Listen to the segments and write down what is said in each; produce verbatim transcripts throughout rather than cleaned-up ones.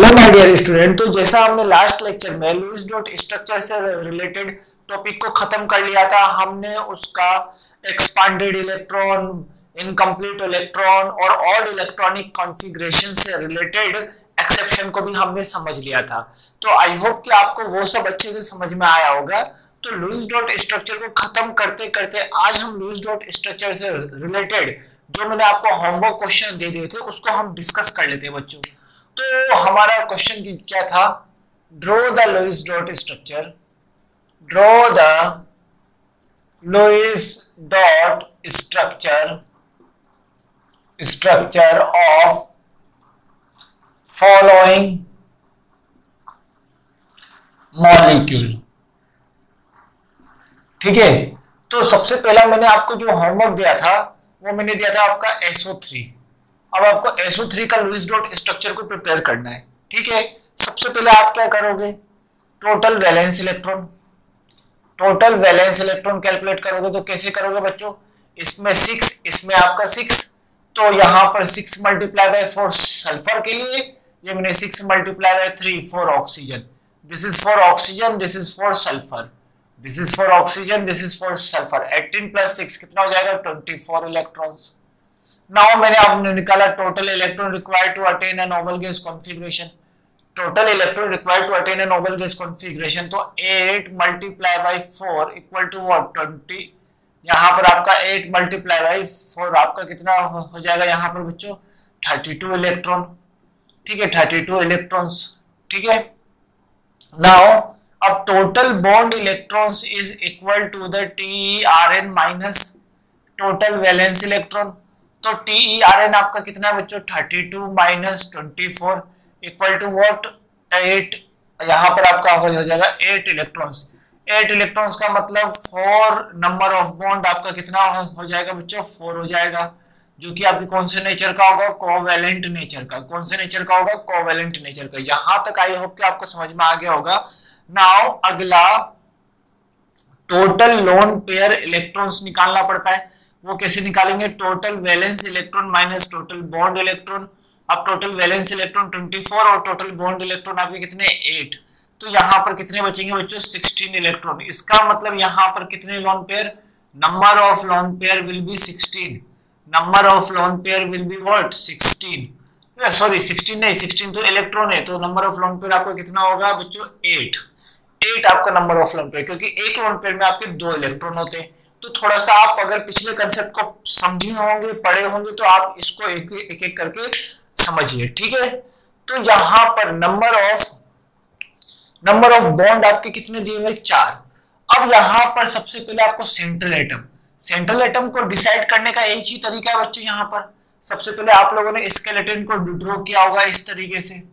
Hello my dear student. तो जैसा हमने लास्ट लेक्चर में लुईस डॉट स्ट्रक्चर से रिलेटेड टॉपिक को खत्म कर लिया था, हमने उसका एक्सपांडेड इलेक्ट्रॉन, इनकम्प्लीट इलेक्ट्रॉन और ऑड इलेक्ट्रॉनिक कॉन्फ़िगरेशन से रिलेटेड एक्सेप्शन को भी हमने समझ लिया था। तो आई होप कि आपको वो सब अच्छे से समझ में आया होगा। तो लुईस डॉट स्ट्रक्चर को खत्म करते करते आज हम लुईस डॉट स्ट्रक्चर से रिलेटेड जो मैंने आपको होमवर्क क्वेश्चन दे दिए थे उसको हम डिस्कस कर लेते हैं बच्चों। तो हमारा क्वेश्चन क्या था? Draw the Lewis dot structure, draw the Lewis dot structure structure of following molecule. ठीक है, तो सबसे पहला मैंने आपको जो होमवर्क दिया था वो मैंने दिया था आपका एस ओ थ्री। अब आपको एस ओ थ्री का लुईस डॉट स्ट्रक्चर को प्रिपेयर करना है। ठीक है, सबसे पहले आप क्या करोगे? Total valence electron, total valence electron calculate करोगे। तो कैसे करोगे बच्चों? इसमें सिक्स, इसमें आपका सिक्स, तो यहाँ पर six multiply by four sulphur के लिए, ये मैंने six multiply by three for oxygen. This is for oxygen, this is for sulphur, this is for oxygen, this is for sulphur. Eighteen plus six कितना हो जाएगा? Twenty four electrons. नाउ मैंने आपने निकाला total electron required to attain a noble gas configuration. Total electron required to attain a noble gas configuration, तो eight multiply by four equal to what? Twenty. यहाँ पर आपका एट मल्टीप्लाई बाय फोर आपका कितना हो, हो जाएगा यहाँ पर बच्चों? Thirty two electron. ठीक है, थर्टी टू इलेक्ट्रॉन्स। ठीक है, नाउ अब total bond electrons is equal to the T R N minus total valence electron. तो टी ई आर एन आपका कितना है बच्चों? Thirty two minus twenty four equal to what? Eight. यहाँ पर आपका हो जाएगा एट इलेक्ट्रॉन्स। एट इलेक्ट्रॉन्स का मतलब फोर नंबर ऑफ बॉन्ड आपका कितना हो जाएगा बच्चों? फोर हो जाएगा, जो कि आपके कौन से नेचर का होगा? कोवैलेंट नेचर का। कौन से नेचर का होगा? कोवैलेंट नेचर का। यहां तक आई होप कि आपको समझ में आ गया होगा। नाउ अगला टोटल लोन पेयर इलेक्ट्रॉन्स निकालना पड़ता है। वो कैसे निकालेंगे? Total valence electron minus total bond electron. अब total valence electron twenty four और टोटल बॉन्ड इलेक्ट्रॉन आपके कितने? एट। तो यहाँ पर कितने बचेंगे बच्चों? Sixteen electron. इसका मतलब यहाँ पर कितने lone pair? Number of lone pair will be sixteen. Number of lone pair will be what? Sixteen. Sorry sixteen नहीं, सिक्सटीन तो इलेक्ट्रॉन है, तो नंबर ऑफ लोन पेयर आपका कितना होगा बच्चों? एट। एट आपका नंबर ऑफ लोन पेयर, क्योंकि एक लोन पेयर में आपके दो इलेक्ट्रॉन होते हैं। तो थोड़ा सा आप अगर पिछले कंसेप्ट को समझे होंगे, पढ़े होंगे, तो आप इसको एक एक, एक करके समझिए। ठीक है, तो यहाँ पर number of number of bond आपके कितने दिए हुए? चार। अब यहाँ पर सबसे पहले आपको सेंट्रल एटम, सेंट्रल एटम को डिसाइड करने का एक ही तरीका है बच्चों। यहाँ पर सबसे पहले आप लोगों ने स्केलेटन को ड्रॉ किया होगा इस तरीके से।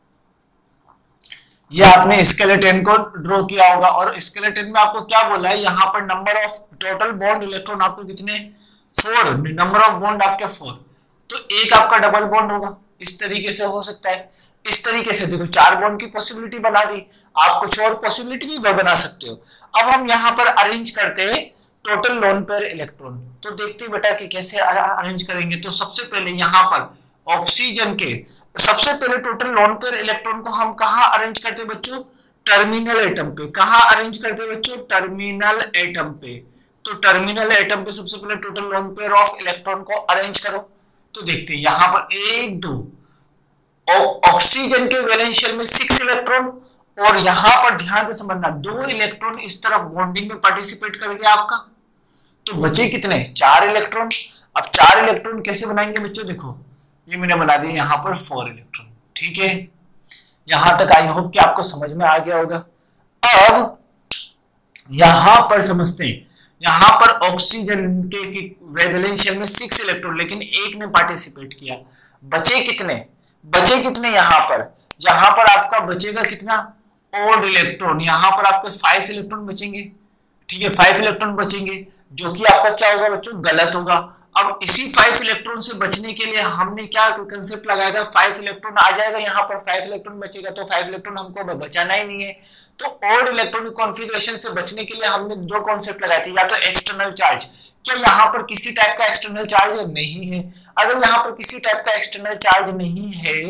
ये आपने स्केलेटन को ड्रॉ किया होगा, और स्केलेटन में आपको क्या बोला है? यहाँ पर number of total bond electron आपको कितने? फोर। नंबर ऑफ बॉन्ड आपके फोर, तो एक आपका डबल बॉन्ड होगा। इस तरीके से हो सकता है। इस तरीके से देखो, चार बॉन्ड की पॉसिबिलिटी बना दी। आप कुछ और पॉसिबिलिटी भी बना सकते हो। अब हम यहाँ पर अरेंज करते हैं टोटल लोन पेयर इलेक्ट्रॉन। तो देखते बेटा कि कैसे अरेंज करेंगे। तो सबसे पहले यहाँ पर ऑक्सीजन के सबसे पहले टोटल लोन पेयर इलेक्ट्रॉन को हम कहाँ अरेंज करते हैं बच्चों? टर्मिनल एटम पे। कहाँ अरेंज करते हैं बच्चों? टर्मिनल एटम पे। तो टर्मिनल एटम पे सबसे पहले total lone pair of electron को अरेंज करो। तो देखते हैं यहाँ पर एक, दो, ऑक्सीजन के वैलेंस शेल में सिक्स इलेक्ट्रॉन, और यहाँ पर ध्यान से समझना, दो इलेक्ट्रॉन इस तरफ बॉन्डिंग में पार्टिसिपेट करेंगे आपका। तो बचे कितने? चार इलेक्ट्रॉन। अब चार इलेक्ट्रॉन कैसे बनाएंगे बच्चों? देखो, ये मैंने बना दिया यहाँ पर फोर इलेक्ट्रॉन। ठीक है, यहां तक आई होप कि आपको समझ में आ गया होगा। अब यहां पर समझते हैं, यहां पर ऑक्सीजन के वैलेंस शेल में सिक्स इलेक्ट्रॉन, लेकिन एक ने पार्टिसिपेट किया। बचे कितने? बचे कितने यहाँ पर? यहाँ पर आपका बचेगा कितना? Odd electron. यहाँ पर आपके फाइव इलेक्ट्रॉन बचेंगे। ठीक है, फाइव इलेक्ट्रॉन बचेंगे, जो कि आपका क्या होगा बच्चों? गलत होगा। अब इसी फाइव इलेक्ट्रॉन से बचने के लिए हमने क्या कंसेप्ट लगाया था? फाइव इलेक्ट्रॉन आ जाएगा, यहाँ पर फाइव इलेक्ट्रॉन बचेगा, तो फाइव इलेक्ट्रॉन हमको बचाना ही नहीं है। तो ऑड इलेक्ट्रॉन कॉन्फ़िगरेशन से बचने के लिए हमने दो कॉन्सेप्ट लगाए थे, या तो एक्सटर्नल चार्ज। क्या यहाँ पर किसी टाइप का एक्सटर्नल चार्ज नहीं है? अगर यहाँ पर किसी टाइप का एक्सटर्नल चार्ज नहीं है,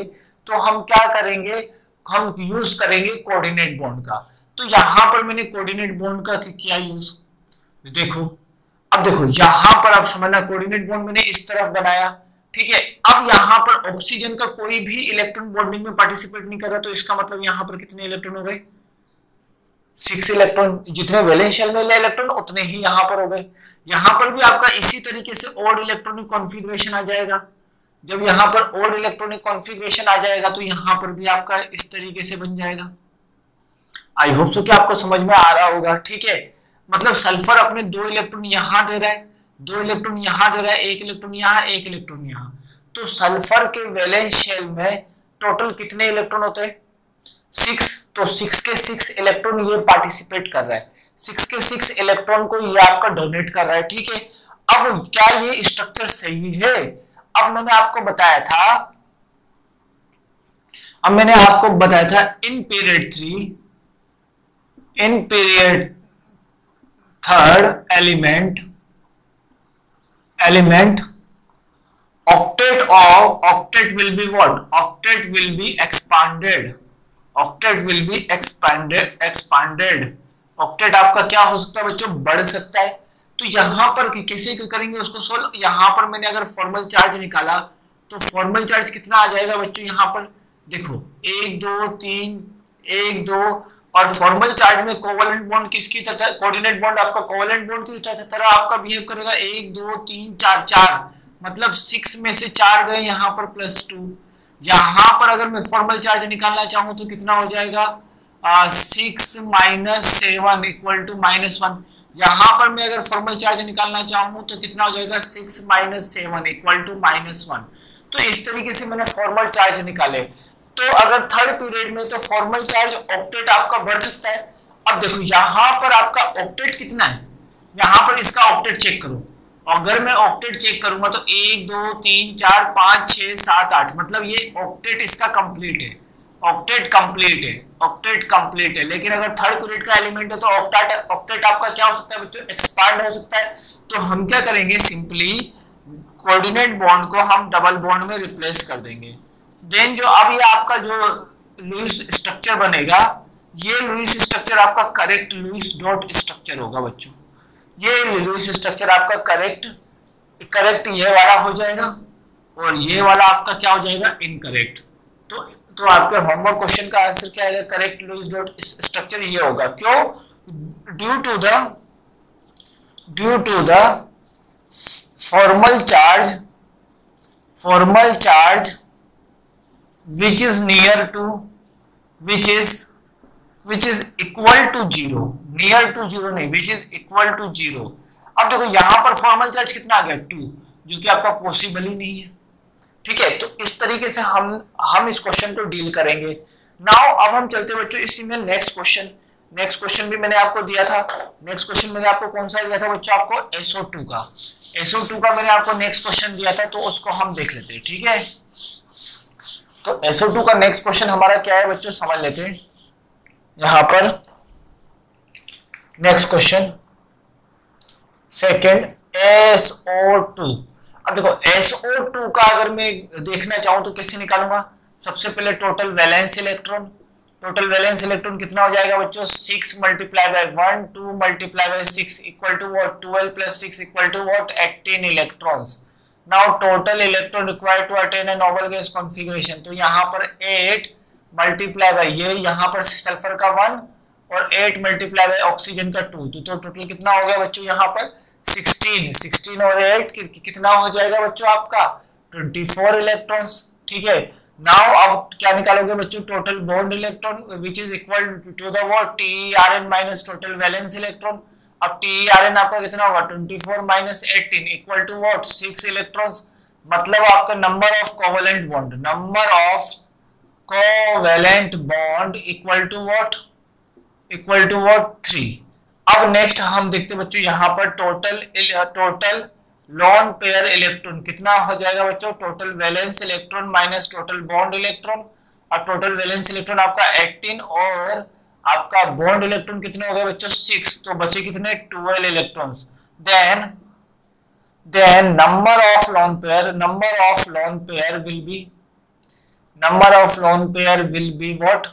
तो हम क्या करेंगे, हम यूज करेंगे कोऑर्डिनेट बॉन्ड का। तो यहां पर मैंने कोऑर्डिनेट बॉन्ड का किया यूज, देखो अब देखो यहां पर आप समझना, कोऑर्डिनेट बॉन्ड मैंने इस तरफ बनाया, ठीक है। अब यहां पर ऑक्सीजन का कोई भी इलेक्ट्रॉन बॉन्डिंग में पार्टिसिपेट नहीं कर रहा, तो इसका मतलब यहां पर कितने इलेक्ट्रॉन हो गए, सिक्स इलेक्ट्रॉन। जितने वैलेंस शेल में इलेक्ट्रॉन उतने ही यहां पर हो गए। यहां पर भी आपका इसी तरीके से ऑड इलेक्ट्रॉनिक कॉन्फ़िगरेशन आ जाएगा। जब यहां पर ऑड इलेक्ट्रॉनिक कॉन्फ़िगरेशन आ जाएगा तो यहां पर भी आपका इस तरीके से बन जाएगा। आई होप सो कि आपको समझ में आ रहा होगा, ठीक है। मतलब सल्फर अपने दो इलेक्ट्रॉन यहां दे रहा है, दो इलेक्ट्रॉन यहां दे रहा है, एक इलेक्ट्रॉन यहां, एक इलेक्ट्रॉन यहां। तो सल्फर के वैलेंस शेल में टोटल कितने इलेक्ट्रॉन होते हैं, सिक्स। तो सिक्स के सिक्स इलेक्ट्रॉन ये पार्टिसिपेट कर रहा है, सिक्स के सिक्स इलेक्ट्रॉन को ये आपका डोनेट कर रहा है, ठीक है। अब क्या ये स्ट्रक्चर सही है? अब मैंने आपको बताया था अब मैंने आपको बताया था in period three, in period third element element octet of octet will be what, octet will be expanded, octet will be expanded expanded octet आपका क्या हो सकता है बच्चों, बढ़ सकता है। तो यहां पर कैसे करेंगे उसको सोल्व, यहां पर मैंने अगर फॉर्मल चार्ज निकाला तो फॉर्मल चार्ज कितना आ जाएगा बच्चों, यहां पर देखो एक दो तीन, एक दो, और फॉर्मल चार्ज में कोवेलेंट बॉन्ड किसकी तरह, कोऑर्डिनेट बॉन्ड आपका कोवेलेंट बॉन्ड की तरह आपका बिहेव करेगा, एक दो तीन चार, चार मतलब सिक्स में से चार गए यहाँ पर प्लस टू। यहाँ पर अगर मैं फॉर्मल चार्ज निकालना चाहूँ तो कितना हो जाएगा, six minus seven equal to minus one. यहाँ पर मैं अगर फॉर्मल चार्ज निकालना चाहूँ तो कितना हो जाएगा, six minus seven equal to minus one. तो इस तरीके से मैंने फॉर्मल चार्ज निकाले। तो अगर थर्ड पीरियड में तो फॉर्मल चार्ज ऑक्टेट आपका बढ़ सकता है। अब देखो यहाँ पर आपका ऑक्टेट कितना है, यहाँ पर इसका ऑक्टेट चेक करो। अगर मैं ऑक्टेट चेक करूंगा तो एक दो तीन चार पाँच छह सात आठ, मतलब ये ऑक्टेट इसका कंप्लीट है, ऑक्टेट कंप्लीट है, ऑक्टेट कंप्लीट है। लेकिन अगर थर्ड पीरियड का एलिमेंट है तो ऑक्टेट ऑक्टेट आपका क्या हो सकता है बच्चों, एक्सपांड हो सकता है। तो हम क्या करेंगे, सिंपली कोऑर्डिनेट बॉन्ड को हम डबल बॉन्ड में रिप्लेस कर देंगे। देन जो अब ये आपका जो लुईस स्ट्रक्चर बनेगा, ये लुईस स्ट्रक्चर आपका करेक्ट लुईस डॉट स्ट्रक्चर होगा बच्चों। ये लुईस स्ट्रक्चर आपका करेक्ट करेक्ट ये वाला हो जाएगा, और ये वाला आपका क्या हो जाएगा, इनकरेक्ट। तो तो आपके होमवर्क क्वेश्चन का आंसर क्या आएगा, करेक्ट लुईस डॉट स्ट्रक्चर ये होगा। क्यों, due to the due to the formal charge formal charge which is near to which is which is equal to zero, near to zero नहीं, which is equal to zero। अब देखो यहाँ पर formal charge कितना आ गया, to, जो कि आपका पॉसिबल ही नहीं है, ठीक है। तो इस तरीके से हम हम इस क्वेश्चन को डील करेंगे। नाउ अब हम चलते बच्चों इसी में नेक्स्ट क्वेश्चन। नेक्स्ट क्वेश्चन भी मैंने आपको दिया था। नेक्स्ट क्वेश्चन मैंने आपको कौन सा दिया था बच्चों, आपको एस ओ टू का एस ओ टू का मैंने आपको नेक्स्ट क्वेश्चन दिया था, तो उसको हम देख लेते हैं, ठीक है। तो एस ओ टू का नेक्स्ट क्वेश्चन हमारा क्या है बच्चों, समझ लेते हैं। यहां पर next question second S O two. अब देखो एस ओ टू का अगर मैं देखना चाहूं तो कैसे निकालूंगा, सबसे पहले total valence electron. Total valence electron कितना हो जाएगा बच्चों, six multiply by one, two multiply by six equal to what, twelve plus six equal to what, eighteen electrons. Now total electron required to attain a noble gas configuration। तो यहाँ पर eight multiply bye ये यहाँ पर sulphur का one और eight multiply by oxygen का two, तो, तो टोटल कितना हो गया बच्चों यहाँ पर सिक्सटीन। सिक्सटीन और एट कि, कितना हो जाएगा बच्चों आपका ट्वेंटी फोर इलेक्ट्रॉन्स, ठीक है। नाउ अब क्या निकालोगे बच्चों, total bond electron which is equal to the what, T R N minus total valence electron. अब टी आर एन आपका कितना होगा, twenty four minus eighteen equal to what, six electrons. मतलब आपका number of covalent bond number of covalent bond equal to what, equal to what, three. अब next हम देखते बच्चों यहाँ पर total total lone pair electron कितना हो जाएगा बच्चों, total valence electron minus total bond electron. और टोटल वैलेंस इलेक्ट्रॉन आपका एटीन और आपका बॉन्ड इलेक्ट्रॉन कितने हो गए बच्चों, सिक्स, तो बचे कितने, twelve electrons. Then then number of lone pair number of lone pair will be number of lone pair will be what,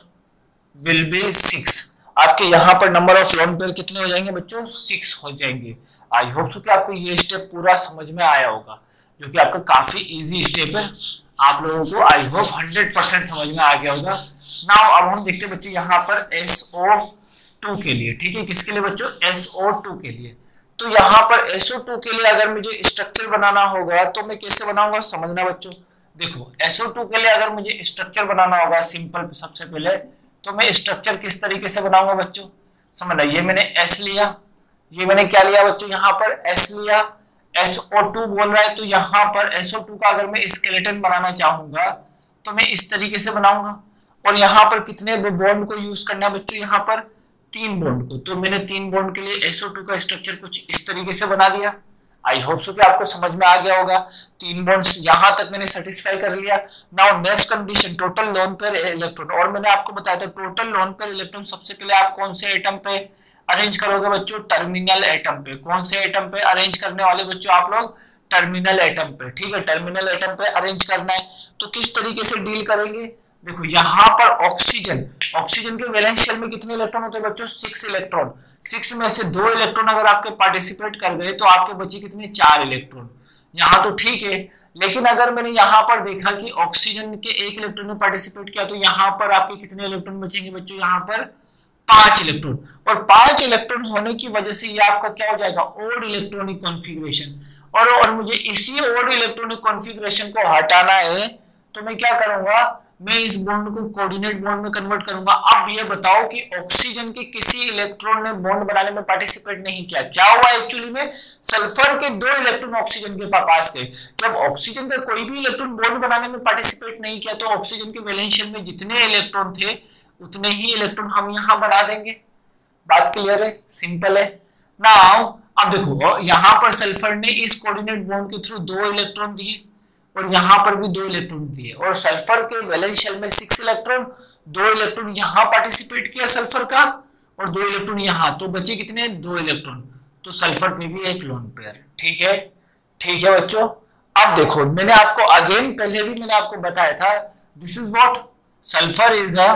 will be six. आपके यहाँ पर नंबर ऑफ लोन पेयर कितने हो जाएंगे बच्चों, सिक्स हो जाएंगे। आई होप सो कि आपको ये स्टेप पूरा समझ में आया होगा, जो कि आपका काफी इजी स्टेप है, आप लोगों को आई होप हंड्रेड परसेंट समझ में आ गया होगा। नाउ अब हम देखते हैं बच्चे यहाँ पर एस ओ टू के लिए, ठीक है, किसके लिए बच्चों, एस ओ टू के लिए। तो यहाँ पर एस ओ टू के लिए अगर मुझे स्ट्रक्चर बनाना होगा तो मैं कैसे बनाऊंगा, समझना बच्चों। देखो एस ओ टू के लिए अगर मुझे स्ट्रक्चर बनाना होगा सिंपल, सबसे पहले तो मैं स्ट्रक्चर किस तरीके से बनाऊंगा बच्चों, समझना। ये मैंने एस लिया, ये मैंने क्या लिया बच्चों, यहाँ पर एस लिया, एस ओ टू बोल रहा है, तो यहाँ पर एस ओ टू का अगर मैं स्केलेटन बनाना चाहूंगा तो मैं इस तरीके से बनाऊंगा। और यहाँ पर कितने बॉन्ड को यूज करना है बच्चों, यहाँ पर तीन बॉन्ड को। तो मैंने तीन बॉन्ड के लिए एस ओ टू का स्ट्रक्चर कुछ इस तरीके से बना दिया। आई होप सो कि आपको समझ में आ गया होगा। तीन बॉन्ड्स यहाँ तक मैंने सेटिस्फाई कर लिया। Now next condition, total lone pair electron. और मैंने आपको बताया था टोटल लोन पेयर इलेक्ट्रॉन सबसे पहले आप कौन से एटम पे अरेंज करोगे बच्चों, टर्मिनल एटम पे। कौन से एटम पे अरेंज करने वाले बच्चों आप लोग, टर्मिनल एटम पे, ठीक है, टर्मिनल एटम पे अरेंज करना है। तो किस तरीके से डील करेंगे, देखो यहाँ पर ऑक्सीजन, ऑक्सीजन के वैलेंस शेल में कितने इलेक्ट्रॉन होते हैं बच्चों, सिक्स इलेक्ट्रॉन। सिक्स में से दो इलेक्ट्रॉन अगर आपके पार्टिसिपेट कर गए तो आपके बचे कितने, चार इलेक्ट्रॉन। यहाँ तो ठीक है, लेकिन अगर मैंने यहाँ पर देखा कि ऑक्सीजन के एक इलेक्ट्रॉन ने पार्टिसिपेट किया तो यहाँ पर आपके कितने इलेक्ट्रॉन बचेंगे बच्चों, यहाँ पर पांच इलेक्ट्रॉन। और पांच इलेक्ट्रॉन होने की वजह से ये आपका क्या हो जाएगा, ओड इलेक्ट्रॉनिक कॉन्फ़िगरेशन। और और मुझे इसी ओड इलेक्ट्रॉनिक कॉन्फ़िगरेशन को हटाना है तो मैं क्या करूंगा, मैं इस बॉन्ड को कोऑर्डिनेट बॉन्ड में कन्वर्ट करूंगा। अब ये बताओ कि ऑक्सीजन के किसी इलेक्ट्रॉन ने बॉन्ड बनाने में पार्टिसिपेट नहीं किया, क्या हुआ एक्चुअली में, सल्फर के दो इलेक्ट्रॉन ऑक्सीजन के पास गए। जब ऑक्सीजन का कोई भी इलेक्ट्रॉन बॉन्ड बनाने में पार्टिसिपेट नहीं किया तो ऑक्सीजन के वैलेंस शेल में जितने इलेक्ट्रॉन थे उतने ही इलेक्ट्रॉन हम यहाँ बना देंगे। बात क्लियर है, सिंपल है। नाउ अब देखो यहाँ पर सल्फर ने इस कोऑर्डिनेट बॉन्ड के थ्रू दो इलेक्ट्रॉन दिए और यहाँ पर भी दो इलेक्ट्रॉन दिए, और सल्फर के वैलेंस शेल में सिक्स इलेक्ट्रॉन, दो इलेक्ट्रॉन यहाँ पार्टिसिपेट किया सल्फर का और दो इलेक्ट्रॉन यहाँ, तो बचे कितने, दो इलेक्ट्रॉन। तो सल्फर पे भी एक लोन पेयर, ठीक है, ठीक है बच्चों। अब देखो मैंने आपको अगेन पहले भी मैंने आपको बताया था, this is what, sulphur is a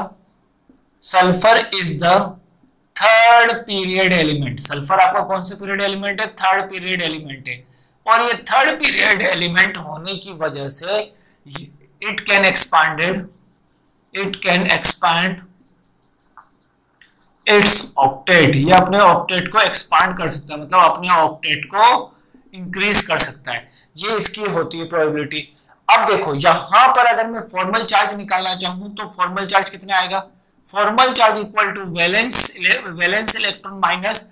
sulphur is the third period element. Sulphur आपका कौन सा पीरियड एलिमेंट है, थर्ड पीरियड एलिमेंट है। और ये थर्ड पीरियड एलिमेंट होने की वजह से it can expanded it can expand its octet. ये अपने ऑक्टेट को एक्सपांड कर सकता है, मतलब अपने ऑक्टेट को इंक्रीज कर सकता है, ये इसकी होती है प्रोबेबिलिटी। अब देखो यहां पर अगर मैं फॉर्मल चार्ज निकालना चाहूं तो फॉर्मल चार्ज कितना आएगा, formal charge equal to valence valence electron minus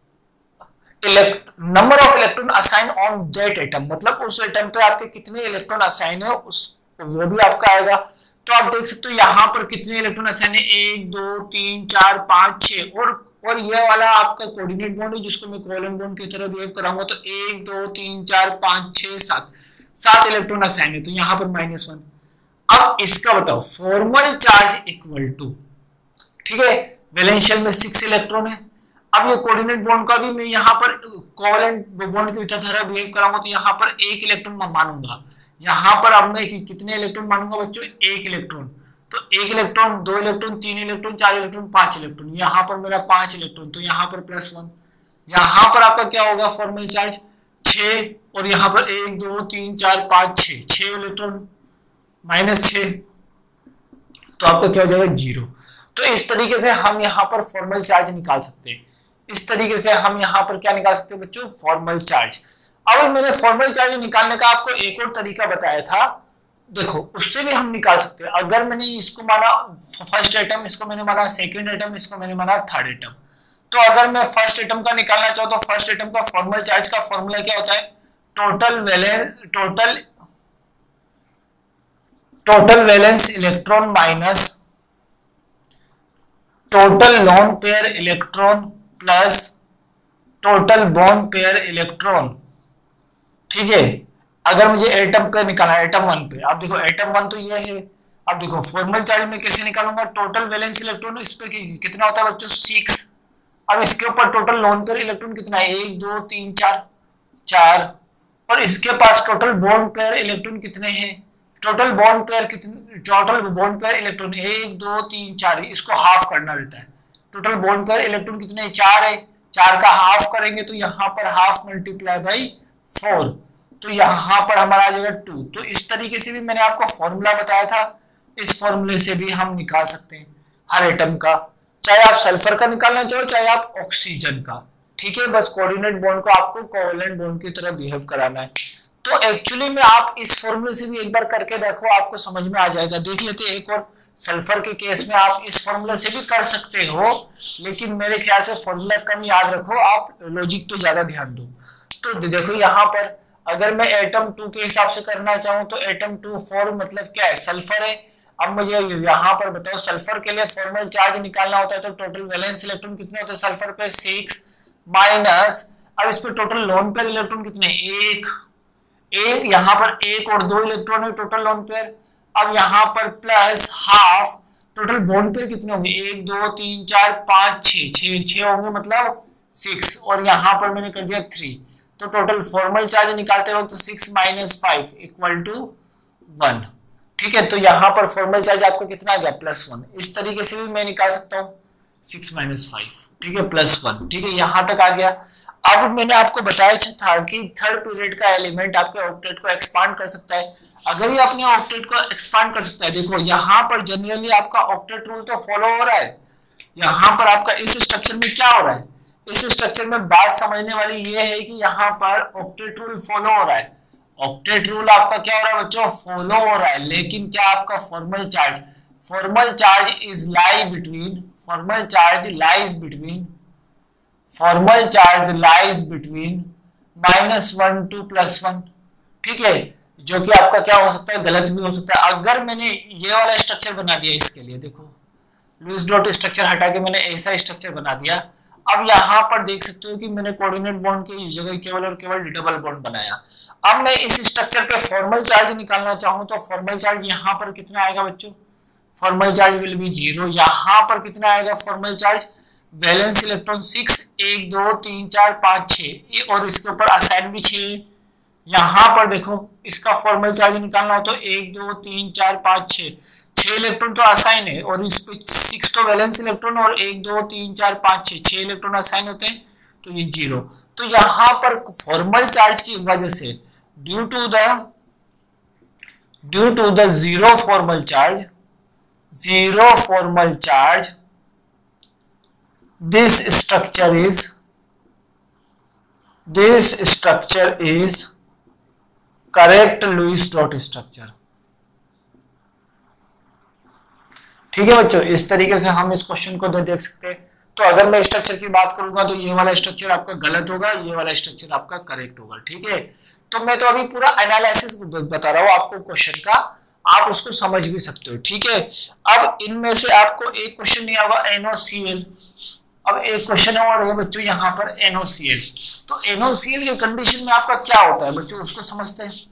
number of electron assign on that atom, मतलब उस एटम पे आपके कितने इलेक्ट्रॉन असाइन है उस वो भी आपका आएगा। तो आप देख सकते हो यहाँ पर कितने इलेक्ट्रॉन असाइन है, एक दो तीन चार पांच छह, और और ये वाला आपका कोऑर्डिनेट बॉन्ड है जिसको मैं कोवैलेंट बॉन्ड की तरह बिहेव कराऊंगा, तो एक दो तीन चार पांच छह सात, सात इलेक्ट्रॉन असाइन है, तो यहाँ पर माइनस वन। अब इसका बताओ फॉर्मल चार्ज इक्वल टू, ठीक है, वैलेंस शेल में सिक्स इलेक्ट्रॉन है। अब ये कोऑर्डिनेट बॉन्ड का भी मैं यहाँ पर कोवैलेंट बॉन्ड की तरह बिहेव कराऊंगा, तो यहाँ पर एक इलेक्ट्रॉन मैं मानूंगा, यहाँ पर अब मैं कितने इलेक्ट्रॉन मानूंगा बच्चों, एक इलेक्ट्रॉन। तो एक इलेक्ट्रॉन, दो इलेक्ट्रॉन, तीन इलेक्ट्रॉन, चार इलेक्ट्रॉन, पांच इलेक्ट्रॉन, यहाँ पर मेरा पांच इलेक्ट्रॉन, तो यहाँ पर प्लस वन। यहाँ पर आपका क्या होगा फॉर्मल चार्ज छह, और यहाँ पर एक दो तीन चार पांच छह, छह इलेक्ट्रॉन माइनस छह, तो आपका क्या हो जाएगा जीरो। तो इस तरीके से हम यहाँ पर फॉर्मल चार्ज निकाल सकते हैं, इस तरीके से हम यहाँ पर क्या निकाल सकते हैं बच्चों, फॉर्मल चार्ज। अब मैंने फॉर्मल चार्ज निकालने का आपको एक और तरीका बताया था, देखो उससे भी हम निकाल सकते हैं। अगर मैंने इसको माना फर्स्ट एटम, इसको मैंने माना सेकंड एटम, इसको मैंने माना थर्ड एटम, तो अगर मैं फर्स्ट एटम का निकालना चाहूँ तो फर्स्ट एटम का फॉर्मल चार्ज का फॉर्मूला क्या होता है, total valence total total valence electron minus total lone pair electron plus total bond pair electron, ठीक है। अगर मुझे एटम पे निकालना है, एटम वन पे, अब देखो एटम वन तो ये है। अब देखो फॉर्मल चार्ज में कैसे निकालूंगा, टोटल वैलेंस इलेक्ट्रॉन इस पे कितना होता है बच्चों, सिक्स। अब इसके ऊपर टोटल लोन पेयर इलेक्ट्रॉन कितना है, एक दो तीन चार, चार, और इसके पास टोटल बॉन्ड पेयर इलेक्ट्रॉन कितने हैं, टोटल बॉन्ड पेयर कितने, टोटल बॉन्ड पेयर इलेक्ट्रॉन एक दो तीन चार, इसको हाफ करना रहता है। टोटल बॉन्ड पेयर इलेक्ट्रॉन कितने, चार है, चार का हाफ करेंगे तो यहाँ पर हाफ मल्टीप्लाई बाई फोर, तो यहाँ पर हमारा आ जाएगा टू। तो इस तरीके से भी मैंने आपको फॉर्मूला बताया था, इस फॉर्मूले से भी हम निकाल सकते हैं हर एटम का, चाहे आप सल्फर का निकालना चाहो चाहे आप ऑक्सीजन का, ठीक है। बस कोऑर्डिनेट बॉन्ड को आपको कोवैलेंट बॉन्ड की तरह बिहेव कराना है। तो एक्चुअली में आप इस फॉर्मूले से भी एक बार करके देखो, आपको समझ में आ जाएगा। देख लेते हैं एक और, सल्फर के केस में आप इस फॉर्मूला से भी कर सकते हो, लेकिन मेरे ख्याल से फॉर्मूला कम याद रखो, आप लॉजिक पे ज्यादा ध्यान दो। तो देखो यहाँ पर अगर मैं एटम टू के हिसाब से करना चाहूँ तो एटम टू फोर मतलब क्या है, सल्फर है। अब मुझे यहाँ पर बताओ, सल्फर के लिए फॉर्मल चार्ज निकालना होता है तो टोटल वैलेंस इलेक्ट्रॉन कितने होते हैं सल्फर पे, सिक्स माइनस, अब इस पे टोटल लोन पेयर इलेक्ट्रॉन कितने, एक, एक यहाँ पर एक और दो इलेक्ट्रॉन है टोटल लोन पेयर। अब यहाँ पर plus half, total bond pair कितने होंगे, एक दो तीन चार पांच छह, छह छह होंगे मतलब सिक्स, और यहाँ पर मैंने कर दिया थ्री। तो टोटल फॉर्मल चार्ज निकालते वक्त six minus five equal to one, ठीक है। तो यहाँ पर फॉर्मल चार्ज आपको कितना आ गया, प्लस वन। इस तरीके से भी मैं निकाल सकता हूँ सिक्स माइनस फाइव, ठीक है, प्लस वन, ठीक है, यहाँ तक आ गया। अब मैंने आपको बताया था कि थर्ड पीरियड का एलिमेंट आपके ऑक्टेट को एक्सपांड कर सकता है। अगर ये अपने ऑक्टेट को एक्सपांड कर सकता है, देखो यहाँ पर जनरली आपका ऑक्टेट रूल तो फॉलो हो रहा है। यहाँ पर आपका इस स्ट्रक्चर में क्या हो रहा है, इस स्ट्रक्चर में बात समझने वाली ये है कि यहाँ पर ऑक्टेट रूल फॉलो हो रहा है। ऑक्टेट रूल आपका क्या हो रहा है बच्चों, फॉलो हो रहा है, लेकिन क्या आपका formal charge, formal charge is lie between, formal charge lies between, formal charge lies between minus one to plus one, ठीक है, जो कि आपका क्या हो सकता है, गलत भी हो सकता है। अगर मैंने ये वाला स्ट्रक्चर बना दिया, इसके लिए देखो लुईस डॉट स्ट्रक्चर हटा के मैंने ऐसा स्ट्रक्चर बना दिया। अब यहाँ पर देख सकते हो कि मैंने कोऑर्डिनेट बॉन्ड की जगह केवल और केवल डबल बॉन्ड बनाया। अब मैं इस स्ट्रक्चर पे फॉर्मल चार्ज निकालना चाहूँ तो फॉर्मल चार्ज यहाँ पर कितना आएगा बच्चों, formal charge will be zero. यहाँ पर कितना आएगा formal charge, valence electron six, एक दो तीन चार पाँच छः, और इसके ऊपर असाइन भी छः। यहाँ पर देखो इसका फॉर्मल चार्ज निकालना हो तो एक दो तीन चार पाँच छः, छह इलेक्ट्रॉन तो असाइन है, और इस पे सिक्स तो वैलेंस इलेक्ट्रॉन, और एक दो तीन चार पाँच छः, छह इलेक्ट्रॉन असाइन होते हैं, तो ये जीरो। तो यहाँ पर फॉर्मल चार्ज की वजह से due to the due to the zero formal charge, zero formal charge, this structure is this structure is correct Lewis dot structure, ठीक है बच्चों। इस तरीके से हम इस क्वेश्चन को देख सकते हैं। तो अगर मैं स्ट्रक्चर की बात करूंगा तो ये वाला स्ट्रक्चर आपका गलत होगा, ये वाला स्ट्रक्चर आपका करेक्ट होगा, ठीक है। तो मैं तो अभी पूरा एनालिसिस बता रहा हूँ आपको क्वेश्चन का, आप उसको समझ भी सकते हो, ठीक है। अब इनमें से आपको एक क्वेश्चन नहीं होगा एनओसीएल, अब एक क्वेश्चन है और है बच्चों यहाँ पर एनओसीएल। तो एनओसीएल के कंडीशन में आपका क्या होता है बच्चों, उसको समझते हैं।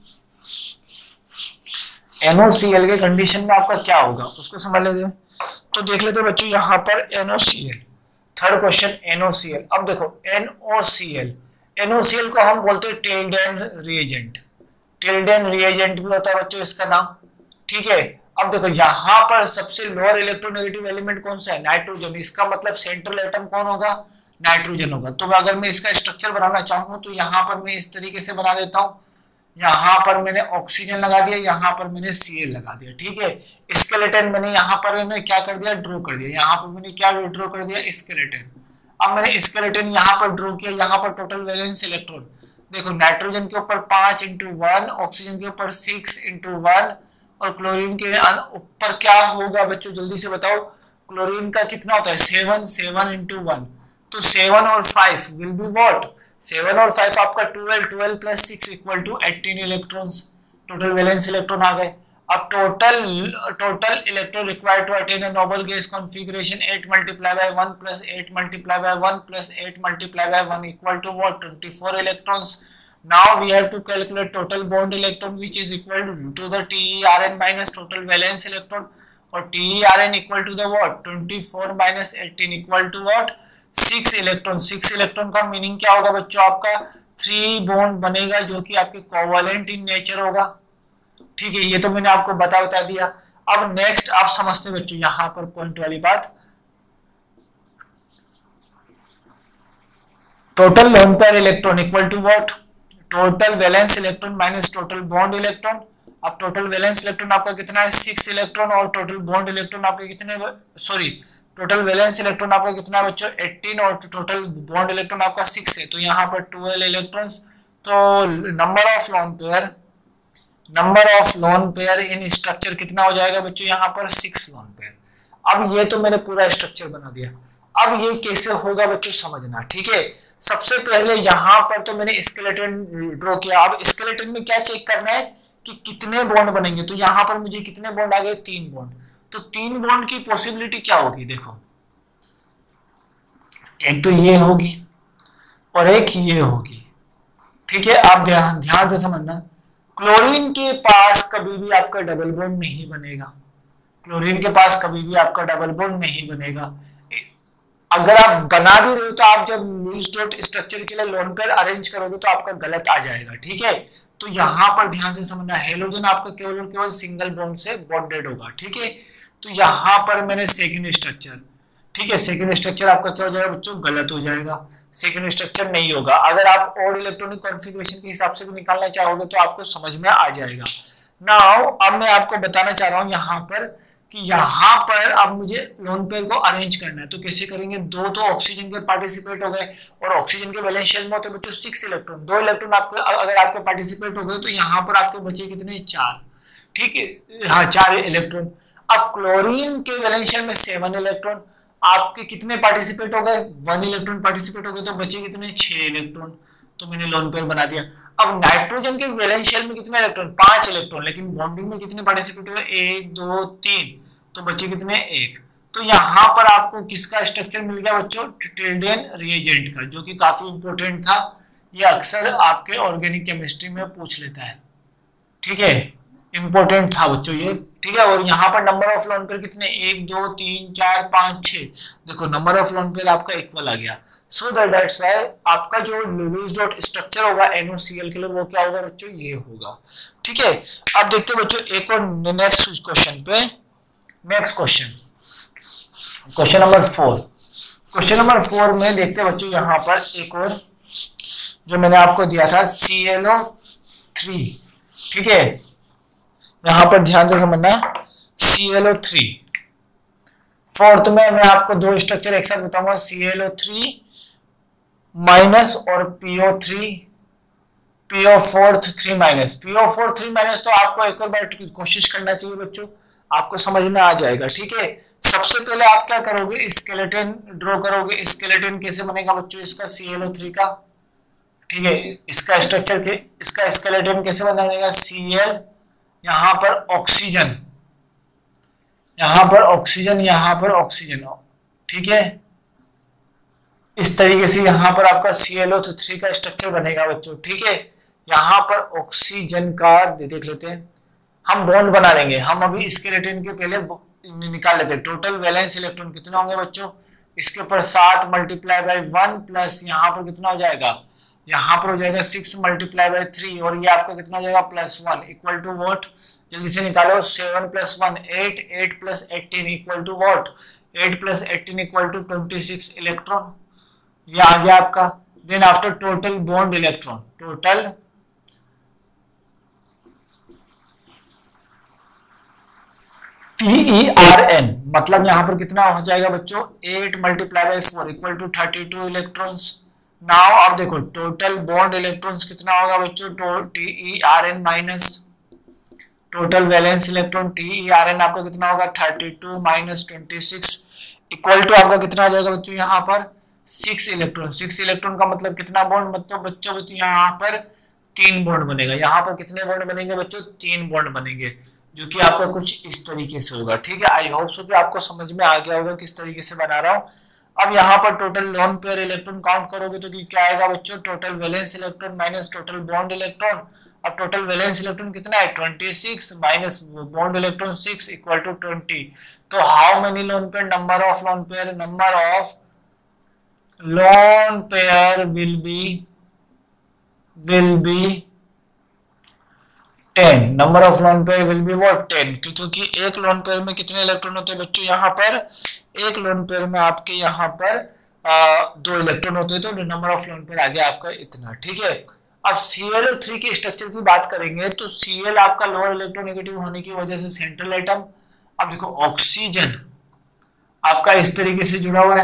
एनओसीएल के कंडीशन में आपका क्या होगा उसको समझ लेते हैं। तो देख लेते हैं बच्चों यहाँ पर एनओसीएल, थर्ड क्वेश्चन एनओसीएल। अब देखो एनओसीएल, एनओसीएल को हम बोलते हैं टिल्डेन रिएजेंट, टिल्डेन रिएजेंट भी होता है बच्चों इसका नाम, ठीक है। अब देखो यहाँ पर सबसे लोअर इलेक्ट्रोनेगेटिव एलिमेंट कौन सा है, नाइट्रोजन, इसका मतलब सेंट्रल एटम कौन होगा, नाइट्रोजन होगा। तो अगर मैं इसका स्ट्रक्चर बनाना चाहूँ तो यहाँ पर मैं इस तरीके से बना देता हूँ, यहाँ पर मैंने ऑक्सीजन लगा दिया, यहाँ पर मैंने सीएल लगा दिया, ठीक है। स्केलेटन मैंने यहाँ पर मैंने क्या कर दिया, ड्रॉ कर दिया, यहाँ पर मैंने क्या ड्रॉ कर दिया, स्केलेटन। अब मैंने स्केलेटन यहाँ पर ड्रॉ किया, यहाँ पर टोटल वैलेंस इलेक्ट्रॉन देखो, नाइट्रोजन के ऊपर पांच इंटू वन, ऑक्सीजन के ऊपर सिक्स इंटू वन, और क्लोरीन के ऊपर क्या होगा बच्चों जल्दी से बताओ, क्लोरीन का कितना होता है, सेवन, सेवन इंटू वन, तो सेवन और five will be what, seven और फाइव आपका twelve, twelve plus six equal to eighteen electrons, total valence electron आ गए। अब total total electron required to attain a noble gas configuration eight multiply by one plus eight multiply by one plus eight multiply by one equal to what, twenty four electrons. Now we have to calculate total bond electron which is equal to the T E R N minus total valence electron, और T E R N equal to the what, twenty four minus eighteen equal to what, six electron. Six electron का meaning क्या होगा बच्चों, आपका three bond बनेगा जो कि आपके कोवैलेंट इन नेचर होगा, ठीक है, ये तो मैंने आपको बता बता दिया। अब नेक्स्ट आप समझते बच्चों यहां पर पॉइंट वाली बात, total lone pair electron equal to what, total valence electron minus total bond electron. अब टोटल वैलेंस इलेक्ट्रॉन आपका कितना है सिक्स इलेक्ट्रॉन, और टोटल बॉन्ड इलेक्ट्रॉन आपके कितने, सॉरी टोटल वैलेंस इलेक्ट्रॉन आपका कितना है बच्चों एटीन, और टोटल बॉन्ड इलेक्ट्रॉन आपका सिक्स है, तो यहाँ पर ट्वेल्व इलेक्ट्रॉन्स। तो number of lone pair, number of lone pair in structure कितना हो जाएगा बच्चों यहाँ पर सिक्स लोन पेयर। अब ये तो मैंने पूरा स्ट्रक्चर बना दिया, अब ये कैसे होगा बच्चों समझना, ठीक है। सबसे पहले यहाँ पर तो मैंने स्केलेटन ड्रॉ किया। अब स्केलेटन में क्या चेक करना है कि कितने बॉन्ड बनेंगे, तो यहाँ पर मुझे कितने बॉन्ड आ गए, तीन बॉन्ड। तो तीन बॉन्ड की पॉसिबिलिटी क्या होगी, देखो एक तो ये होगी और एक ये होगी, ठीक है। आप ध्यान ध्यान से समझना, क्लोरीन के पास कभी भी आपका डबल बॉन्ड नहीं बनेगा, क्लोरीन के पास कभी भी आपका डबल बॉन्ड नहीं बनेगा। अगर आप बना भी रहे हो तो आप जब लूज डॉट स्ट्रक्चर के लिए लोन पेयर अरेंज करोगे तो आपका गलत आ जाएगा, ठीक है। तो यहाँ पर ध्यान से समझना, हेलोजन आपका केवल और केवल सिंगल बॉन्ड से बॉन्डेड होगा, ठीक है। तो यहाँ पर मैंने सेकंड स्ट्रक्चर, ठीक है, सेकंड स्ट्रक्चर आपका क्या हो जाएगा बच्चों, गलत हो जाएगा, सेकंड स्ट्रक्चर नहीं होगा। अगर आप ऑड इलेक्ट्रॉनिक कॉन्फ़िगरेशन के हिसाब से भी निकालना चाहोगे तो आपको समझ में आ जाएगा। नाउ अब मैं आपको बताना चाह रहा हूँ यहाँ पर कि यहाँ पर अब मुझे लोन पेयर को अरेंज करना है, तो कैसे करेंगे, दो तो ऑक्सीजन के पार्टिसिपेट हो गए, और ऑक्सीजन के वैलेंस शेल में होते बच्चों सिक्स इलेक्ट्रॉन, दो इलेक्ट्रॉन आपके अगर आपके पार्टिसिपेट हो गए तो यहाँ पर आपके बचे कितने, चार, ठीक है, हाँ चार इलेक्ट्रॉन। अब क्लोरीन के वैलेंस शेल में सेवन इलेक्ट्रॉन, आपके कितने पार्टिसिपेट हो गए, वन इलेक्ट्रॉन पार्टिसिपेट हो गए, तो बचे कितने, छह इलेक्ट्रॉन, तो मैंने लोन पेयर बना दिया। अब नाइट्रोजन के वैलेंस शेल में कितने इलेक्ट्रॉन, पांच इलेक्ट्रॉन, लेकिन बॉन्डिंग में कितने पार्टिसिपेट हुए, एक दो तीन, तो बचे कितने, एक। तो यहाँ पर आपको किसका स्ट्रक्चर मिल गया बच्चों, ट्रिटिलियन रिएजेंट का, जो कि काफी इंपॉर्टेंट था, ये अक्सर आपके ऑर्गेनिक केमिस्ट्री में पूछ लेता है, ठीक है, इंपॉर्टेंट था बच्चों ये, ठीक है। और यहाँ पर नंबर ऑफ लोन पेयर कितने, एक दो तीन चार पांच छह, देखो नंबर ऑफ लोन पेयर आपका इक्वल आ गया। सो दैट्स व्हाई आपका जो लुईस डॉट स्ट्रक्चर होगा एन ओ सी एल के लिए वो क्या होगा बच्चों, ये होगा, ठीक है। अब देखते हैं बच्चों एक और नेक्स्ट क्वेश्चन पे, next question, question number four. Question number four में देखते हैं बच्चों यहाँ पर एक और जो मैंने आपको दिया था सी एल ओ थ्री, ठीक है, यहाँ पर ध्यान से समझना, C L O three. Fourth में मैं आपको दो स्ट्रक्चर एक साथ बताऊंगा, C L O three minus और P O three, P O four three minus, P O four three minus, तो आपको एक और बार कोशिश करना चाहिए बच्चों, आपको समझ में आ जाएगा, ठीक है। सबसे पहले आप क्या करोगे, स्केलेटन ड्रॉ करोगे। स्केलेटन कैसे बनेगा बच्चों इसका, सी एल ओ थ्री का, ठीक है, इसका स्ट्रक्चर के इसका स्केलेटन कैसे बनेगा, सी एल, यहाँ पर ऑक्सीजन, यहाँ पर ऑक्सीजन, यहाँ पर ऑक्सीजन, ठीक है, इस तरीके से यहाँ पर आपका सी एल ओ थ्री का स्ट्रक्चर बनेगा बच्चों, ठीक है। यहाँ पर ऑक्सीजन का देख लेते हैं, हम बॉन्ड बना लेंगे, हम अभी स्केलेटन के पहले निकाल लेते हैं। टोटल वैलेंस इलेक्ट्रॉन कितने होंगे बच्चों, इसके ऊपर सात मल्टीप्लाई बाई वन प्लस यहाँ पर कितना हो जाएगा, यहाँ पर हो जाएगा सिक्स मल्टीप्लाई बाई थ्री, और ये आपका कितना हो जाएगा plus one, equal to what, जल्दी से निकालो, seven plus one eight, eight plus eighteen equal to what, eight plus eighteen equal to twenty six electron, ये आ गया आपका। Then after total bond electron, total T E R N, मतलब यहाँ पर कितना हो जाएगा बच्चों, eight multiply by four equal to thirty two electrons. Now अब देखो टोटल बॉन्ड इलेक्ट्रॉन्स कितना होगा बच्चों, T E R N minus total valence electron, T E R N आपका कितना होगा, thirty two minus twenty six equal to आपका कितना आ जाएगा बच्चों, यहाँ पर सिक्स इलेक्ट्रॉन। सिक्स इलेक्ट्रॉन का मतलब कितना बॉन्ड, मतलब बच्चों बच्चों यहाँ पर तीन बॉन्ड बनेगा, यहाँ पर कितने बॉन्ड बनेंगे बच्चों, तीन बॉन्ड बनेंगे, जो कि आपका कुछ इस तरीके से होगा, ठीक है। आई होप सो कि आपको समझ में आ गया होगा किस तरीके से बना रहा हूँ। अब यहाँ पर total lone pair electron count करोगे तो क्या आएगा बच्चों, total valence electron minus total bond electron. अब टोटल वैलेंस इलेक्ट्रॉन कितना है, twenty six minus bond electron six equal to twenty. तो how many lone pair, number of lone pair, number of lone pair will be will be ten, number of lone pair will be what ten, क्योंकि एक lone pair में कितने electron होते हैं बच्चों, यहाँ पर एक लोन पेयर में आपके यहाँ पर आ, दो इलेक्ट्रॉन होते हैं, तो नंबर ऑफ लोन पेयर आ गया आपका इतना, ठीक है। अब सी एल ओ थ्री के स्ट्रक्चर की बात करेंगे तो Cl आपका लोअर इलेक्ट्रोनेगेटिव होने की वजह से सेंट्रल एटम, अब देखो ऑक्सीजन आपका इस तरीके से जुड़ा हुआ है,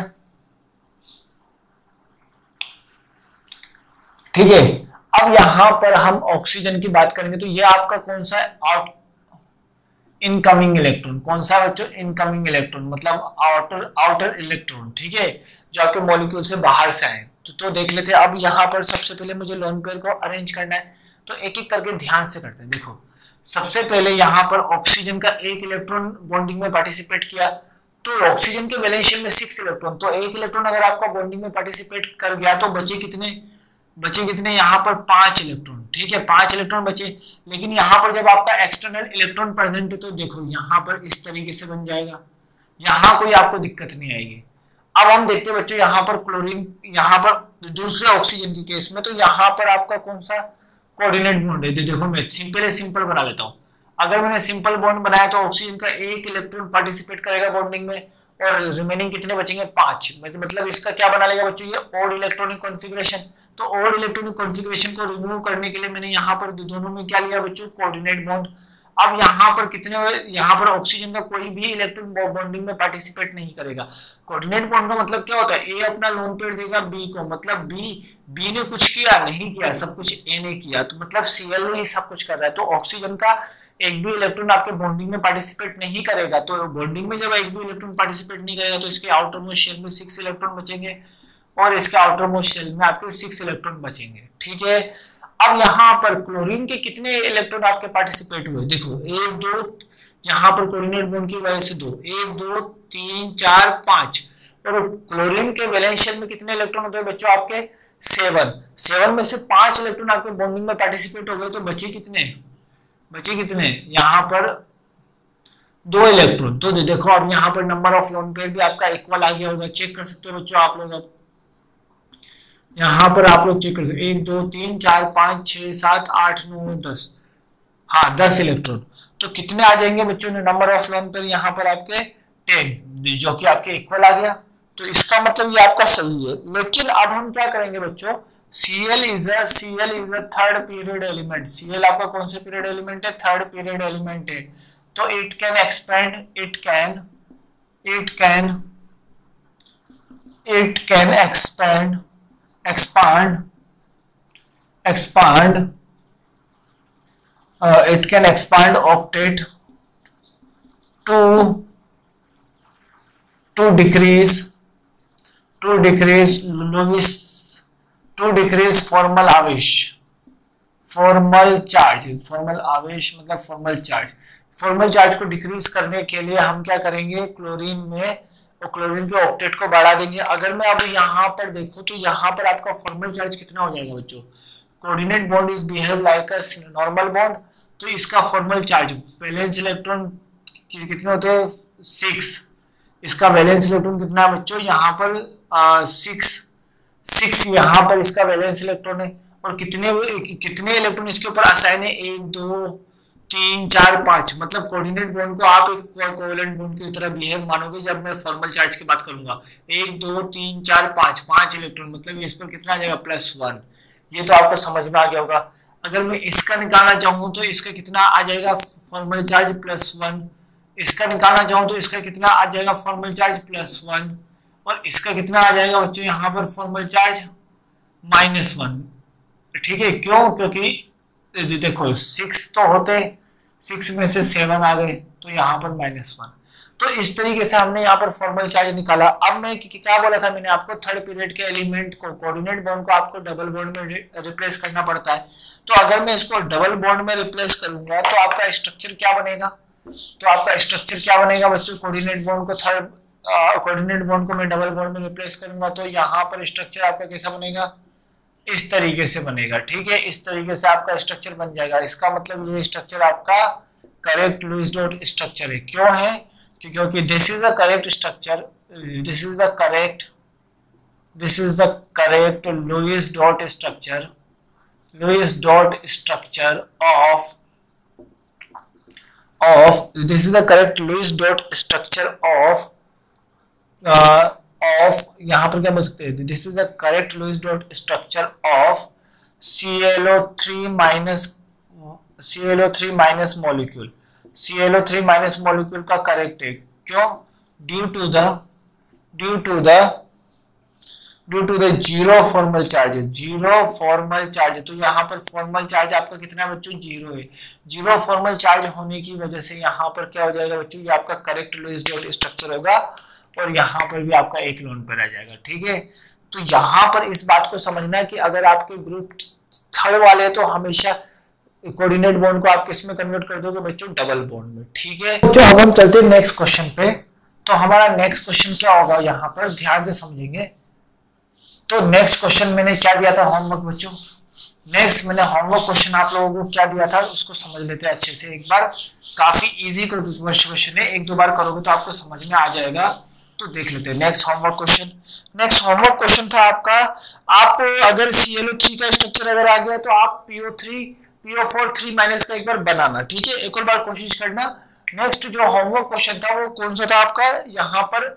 ठीक है। अब यहां पर हम ऑक्सीजन की बात करेंगे तो ये आपका कौन सा आउट इनकमिंग इलेक्ट्रॉन, कौन सा बच्चों, इनकमिंग इलेक्ट्रॉन मतलब आउटर आउटर इलेक्ट्रॉन, ठीक है, जो आपके मॉलिक्यूल से बाहर से आए। तो, तो देख लेते हैं। अब यहाँ पर सबसे पहले मुझे लोन पेयर को अरेंज करना है, तो एक एक करके ध्यान से करते हैं। देखो सबसे पहले यहाँ पर ऑक्सीजन का एक इलेक्ट्रॉन बॉन्डिंग में पार्टिसिपेट किया, तो ऑक्सीजन के वैलेंस शेल में सिक्स इलेक्ट्रॉन, तो एक इलेक्ट्रॉन अगर आपका बॉन्डिंग में पार्टिसिपेट कर गया तो बचे कितने, बचे कितने यहाँ पर पांच इलेक्ट्रॉन, ठीक है, पांच इलेक्ट्रॉन बचे। लेकिन यहाँ पर जब आपका एक्सटर्नल इलेक्ट्रॉन प्रेजेंट है तो देखो यहाँ पर इस तरीके से बन जाएगा, यहाँ कोई आपको दिक्कत नहीं आएगी। अब हम देखते हैं बच्चों यहाँ पर क्लोरीन, यहाँ पर दूसरे ऑक्सीजन के केस में तो यहाँ पर आपका कौन सा कोऑर्डिनेट बॉन्ड है, देखो मैं सिंपल सिंपल बना लेता हूँ। अगर मैंने सिंपल बॉन्ड बनाया तो ऑक्सीजन का एक इलेक्ट्रॉन पार्टिसिपेट करेगा बॉन्डिंग में और रिमेनिंग कितने बचेंगे, पांच। मतलब इसका क्या बना लेगा बच्चों, ये ऑड इलेक्ट्रॉनिक कॉन्फ़िगरेशन। तो ऑड इलेक्ट्रॉनिक कॉन्फ़िगरेशन को रिमूव करने के लिए मैंने यहाँ पर दोनों में क्या लिया बच्चों, कोऑर्डिनेट बॉन्ड। अब यहाँ पर कितने, यहाँ पर ऑक्सीजन का कोई भी इलेक्ट्रॉन बॉन्डिंग में पार्टिसिपेट नहीं करेगा। कोऑर्डिनेट बॉन्ड का मतलब क्या होता है, ए अपना लोन पेयर देगा बी को, मतलब बी बी ने कुछ किया नहीं किया, सब कुछ ए ने किया, तो मतलब Cl ही सब कुछ कर रहा है। तो ऑक्सीजन का एक भी इलेक्ट्रॉन आपके बॉन्डिंग में पार्टिसिपेट नहीं करेगा, तो बॉन्डिंग में जब एक भी इलेक्ट्रॉन पार्टिसिपेट नहीं करेगा तो इसके आउटर मोस्ट शेल में सिक्स इलेक्ट्रॉन बचेंगे और इसके आउटर मोस्ट शेल में आपके सिक्स इलेक्ट्रॉन बचेंगे, ठीक है। अब यहाँ पर क्लोरीन के कितने इलेक्ट्रॉन आपके पार्टिसिपेट हुए, देखो एक दो, यहाँ पर कोऑर्डिनेट बॉन्ड की वजह से दो, एक दो तीन चार पांच, और क्लोरीन के वैलेंस शेल में कितने इलेक्ट्रॉन होते हैं बच्चों आपके, सेवन। सेवन में से पांच इलेक्ट्रॉन आपके बॉन्डिंग में पार्टिसिपेट हो गए, तो बचे कितने, बचे कितने यहाँ पर दो इलेक्ट्रॉन। तो देखो अब यहाँ पर नंबर ऑफ लोन पेयर भी आपका इक्वल आ गया होगा, चेक कर सकते हो बच्चों आप लोग। अब यहाँ पर आप लोग चेक कर सकते हो, एक दो तीन चार पाँच छह सात आठ नौ दस, हाँ दस इलेक्ट्रॉन। तो कितने आ जाएंगे बच्चों ने नंबर ऑफ लोन पेयर यहाँ पर आपके टेन, जो कि आपके इक्वल आ गया। तो इसका मतलब ये आपका सही है। लेकिन अब हम क्या करेंगे बच्चों, Cl is a Cl is a third period element. Cl आपका कौन से पीरियड एलिमेंट है, थर्ड पीरियड एलिमेंट है। तो it can expand, it can it can it can expand expand expand uh, it can expand octet to to decrease to decrease Lewis to decrease formal आवेश, formal charge, formal आवेश मतलब formal charge. Formal charge को decrease करने के लिए हम क्या करेंगे, क्लोरीन में और क्लोरीन के ऑक्टेट को बढ़ा देंगे। अगर मैं अब यहाँ पर देखूं तो यहाँ पर आपका फॉर्मल चार्ज कितना हो जाएगा बच्चों, coordinate bond is behave like a normal bond, तो इसका फॉर्मल चार्ज वैलेंस इलेक्ट्रॉन कितने होते हैं, सिक्स। इसका वैलेंस इलेक्ट्रॉन कितना है बच्चों, यहाँ पर सिक्स सिक्स यहाँ पर इसका वैलेंस इलेक्ट्रॉन है। और कितने कितने इलेक्ट्रॉन इसके ऊपर असाइन है, एक दो तीन चार पांच। मतलब कोऑर्डिनेट बॉन्ड को आप एक कोवेलेंट बॉन्ड की तरह बिहेव मानोगे जब मैं फॉर्मल चार्ज की बात करूंगा। एक दो तीन चार पांच, पांच इलेक्ट्रॉन, मतलब इस पर कितना आ जाएगा, प्लस वन। ये तो आपको समझ में आ गया होगा। अगर मैं इसका निकालना चाहूँ तो इसका कितना आ जाएगा, फॉर्मल चार्ज प्लस वन। इसका निकालना चाहूँ तो इसका कितना आ जाएगा, फॉर्मल चार्ज प्लस वन। और इसका कितना आ जाएगा बच्चों, यहाँ पर फॉर्मल चार्ज माइनस वन। ठीक है, क्यों, क्योंकि देखो सिक्स तो होते, सिक्स में से सेवन आ गए तो यहाँ पर माइनस वन। तो इस तरीके से हमने यहाँ पर फॉर्मल चार्ज निकाला। अब मैं क्या बोला था मैंने आपको, थर्ड पीरियड के एलिमेंट को, कोऑर्डिनेट बॉन्ड को आपको डबल बॉन्ड में रिप्लेस करना पड़ता है। तो अगर मैं इसको डबल बॉन्ड में रिप्लेस करूंगा तो आपका स्ट्रक्चर क्या बनेगा, तो आपका स्ट्रक्चर क्या बनेगा बच्चों, कोऑर्डिनेट बॉन्ड को थर्ड कोऑर्डिनेट बॉन्ड को मैं डबल बॉन्ड में रिप्लेस करूंगा तो यहाँ पर स्ट्रक्चर आपका कैसा बनेगा, इस तरीके से बनेगा। ठीक है, इस तरीके से आपका स्ट्रक्चर बन जाएगा। इसका मतलब ये स्ट्रक्चर आपका करेक्ट लुईस डॉट स्ट्रक्चर है। क्यों है, क्योंकि this is the correct structure, this is the correct this is the correct Lewis dot structure Lewis dot structure of of, this is the correct Lewis dot structure of uh, of यहाँ पर क्या बोल सकते हैं, this is the correct Lewis dot structure of C L O three minus C L O three minus molecule. C L O three minus molecule का correct है, क्यों? Due to the due to the due to the zero formal charge, zero formal charge. तो यहाँ पर formal charge आपका कितना है बच्चों? जीरो है। जीरो फॉर्मल चार्ज होने की वजह से यहाँ पर क्या हो जाएगा बच्चों? ये आपका करेक्ट लुईस डॉट स्ट्रक्चर होगा और यहाँ पर भी आपका एक लोन पर आ जाएगा। ठीक है, तो यहाँ पर इस बात को समझना है कि अगर आपके ग्रुप थर्ड वाले तो हमेशा कोऑर्डिनेट बॉन्ड को आप किस में कन्वर्ट कर दोगे बच्चों? डबल बॉन्ड में। ठीक है, तो अब हम चलते हैं नेक्स्ट क्वेश्चन पे। तो हमारा नेक्स्ट क्वेश्चन क्या होगा, यहाँ पर ध्यान से समझेंगे। तो नेक्स्ट क्वेश्चन मैंने क्या दिया था होमवर्क बच्चों? नेक्स्ट मैंने होमवर्क क्वेश्चन आप लोगों को क्या दिया था उसको समझ लेते हैं अच्छे से एक बार। काफी इजी क्वेश्चन है, एक दो बार करोगे तो आपको समझ में आ जाएगा। तो देख लेते हैं next homework question. Next homework question था आपका, आप अगर सी एल ओ थ्री का स्ट्रक्चर अगर आ गया तो आप P O three P O four three minus का एक बार बनाना। ठीक है, एक और बार कोशिश करना। नेक्स्ट जो होमवर्क क्वेश्चन था वो कौन सा था आपका? यहाँ पर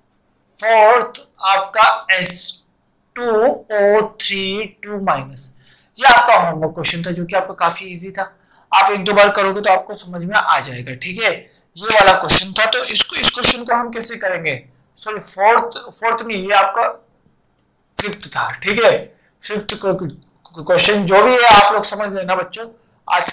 फोर्थ आपका S two O three two minus, ये आपका होमवर्क क्वेश्चन था जो कि आपका काफी इजी था। आप एक दो बार करोगे तो आपको समझ में आ जाएगा। ठीक है, ये वाला क्वेश्चन था। तो इसको इस क्वेश्चन को हम कैसे करेंगे? सॉरी फोर्थ फोर्थ नहीं, ये आपका फिफ्थ था। ठीक है, फिफ्थ क्वेश्चन जो भी है आप लोग समझ लेना बच्चों। आज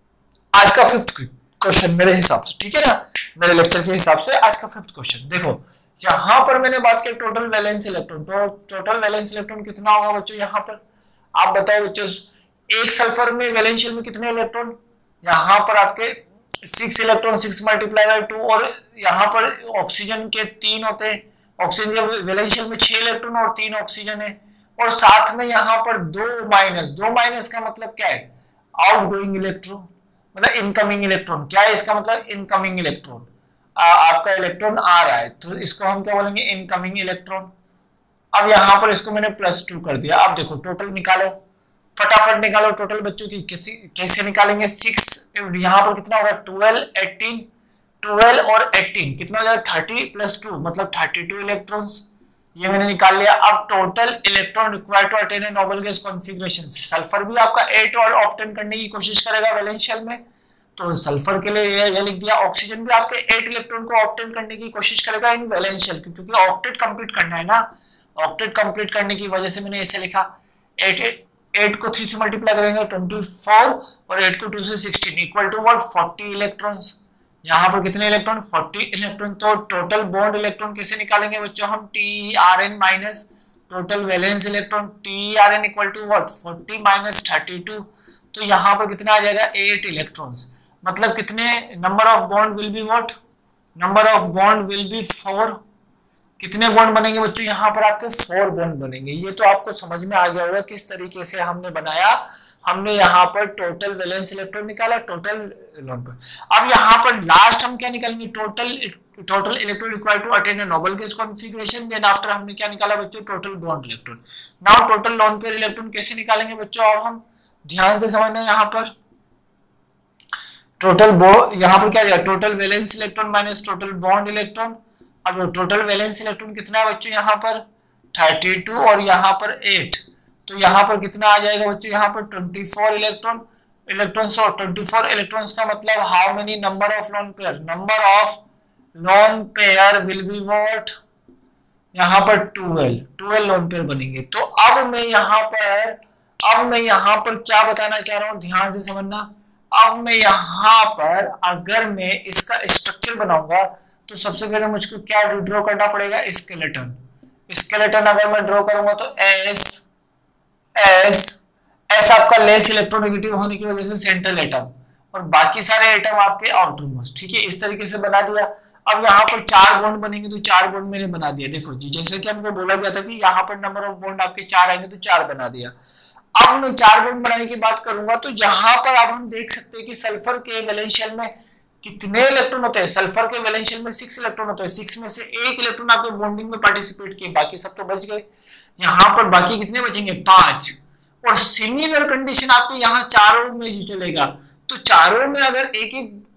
आज का फिफ्थ क्वेश्चन मेरे हिसाब से, ठीक है ना, मेरे लेक्चर के हिसाब से आज का फिफ्थ क्वेश्चन। देखो यहाँ पर मैंने बात की टोटल वैलेंस इलेक्ट्रॉन, तो टोटल वैलेंस इलेक्ट्रॉन कितना होगा बच्चों? यहाँ पर आप बताओ बच्चों, एक सल्फर में वैलेंशियल में कितने इलेक्ट्रॉन? यहाँ पर आपके six electron, six multiply by two, और यहाँ पर ऑक्सीजन के तीन होते हैं। ऑक्सीजन के वैलेंशियल में छह इलेक्ट्रॉन और तीन ऑक्सीजन है, और साथ में यहाँ पर दो माइनस। दो माइनस का मतलब क्या है? आउटगोइंग इलेक्ट्रॉन, मतलब इनकमिंग इलेक्ट्रॉन। क्या है इसका मतलब? Incoming electron. आपका इलेक्ट्रॉन आ रहा है तो इसको हम क्या बोलेंगे? Incoming electron. अब यहाँ पर इसको मैंने प्लस टू कर दिया। अब देखो टोटल निकालो, फटाफट निकालो टोटल बच्चों की। कैसे कैसे निकालेंगे? सिक्स, यहाँ पर कितना होगा? ट्वेल्व, एटीन, ट्वेल्व और एटीन कितना हो जाएगा? थर्टी प्लस टू मतलब थर्टी टू इलेक्ट्रॉन्स, ये मैंने निकाल लिया। अब total electron required to attain a noble gas configuration, sulphur भी आपका एट और ऑब्टेन करने की कोशिश करेगा वैलेंशियल में, तो सल्फर के लिए ये, ये लिख दिया। ऑक्सीजन भी आपके एट इलेक्ट्रॉन को ऑब्टेन करने की कोशिश करेगा इन वैलेंशियल, क्योंकि ऑक्टेट कंप्लीट करना है ना। ऑक्टेट कंप्लीट करने की वजह से मैंने ऐसे लिखा। एट एट को थ्री से मल्टीप्लाई करेंगे ट्वेंटी फोर, और एट को टू से sixteen equal to what? Forty electrons. यहाँ पर कितने इलेक्ट्रॉन? Forty electron. तो टोटल बॉन्ड इलेक्ट्रॉन कैसे निकालेंगे बच्चों हम? T R N minus total valence electron, T R N equal to what? Forty minus thirty two. तो यहाँ पर कितना आ जाएगा? Eight electrons. मतलब कितने? Number of bond will be what? Number of bond will be four. कितने bond बनेंगे बच्चों? यहाँ पर आपके फोर बॉन्ड बनेंगे। ये तो आपको समझ में आ गया होगा किस तरीके से हमने बनाया। हमने यहाँ पर टोटल वैलेंस इलेक्ट्रॉन निकाला, टोटल लोन पर। अब यहाँ पर लास्ट हम क्या निकालेंगे? Total total electron required to attain a noble gas configuration. Then after हमने क्या निकाला बच्चों? Total bond electron. Now total lone pair electron कैसे निकालेंगे बच्चों? अब हम ध्यान से समझना है। यहाँ पर टोटल बो यहाँ पर क्या जाएगा? Total valence electron minus total bond electron. अब टोटल वैलेंस इलेक्ट्रॉन कितना है बच्चों? यहाँ पर थर्टी टू और यहाँ पर एट, तो यहाँ पर कितना आ जाएगा बच्चों? यहाँ पर ट्वेंटी फोर इलेक्ट्रॉन इलेक्ट्रॉन्स और ट्वेंटी फोर इलेक्ट्रॉन्स का मतलब how many number of lone pair? Number of lone pair will be what? यहाँ पर ट्वेल्व ट्वेल्व लोन पेयर बनेंगे। तो अब मैं यहाँ पर अब मैं यहाँ पर क्या बताना चाह रहा हूँ, ध्यान से समझना। अब मैं यहाँ पर अगर मैं इसका स्ट्रक्चर बनाऊंगा तो सबसे पहले मुझको क्या ड्रॉ करना पड़ेगा? स्केलेटन। स्केलेटन अगर मैं ड्रॉ करूंगा तो एस एस एस आपका लेस इलेक्ट्रोनेगेटिव होने की वजह से सेंट्रल एटम, और बाकी सारे एटम आपके आउटर मोस्ट। ठीक है, इस तरीके से बना दिया। अब यहाँ पर चार बॉन्ड बनेंगे तो चार बॉन्ड मैंने बना दिया। देखो जी, जैसे कि हमको बोला गया था कि यहाँ पर नंबर ऑफ बॉन्ड आपके चार आएंगे तो चार बना दिया। अब मैं चार बॉन्ड बनाने की बात करूंगा तो यहाँ पर अब हम देख सकते हैं कि सल्फर के वैलेंशियल में कितने इलेक्ट्रॉन होते हैं? सल्फर के वैलेंशियल में सिक्स इलेक्ट्रॉन होते हैं। सिक्स में से एक इलेक्ट्रॉन आपके बॉन्डिंग में पार्टिसिपेट किए, बाकी सब तो बच गए। यहाँ पर बाकी कितने बचेंगे? पांच। और सिमिलर कंडीशन आपके यहाँ चारों में चलेगा। तो चारों में अगर एक एक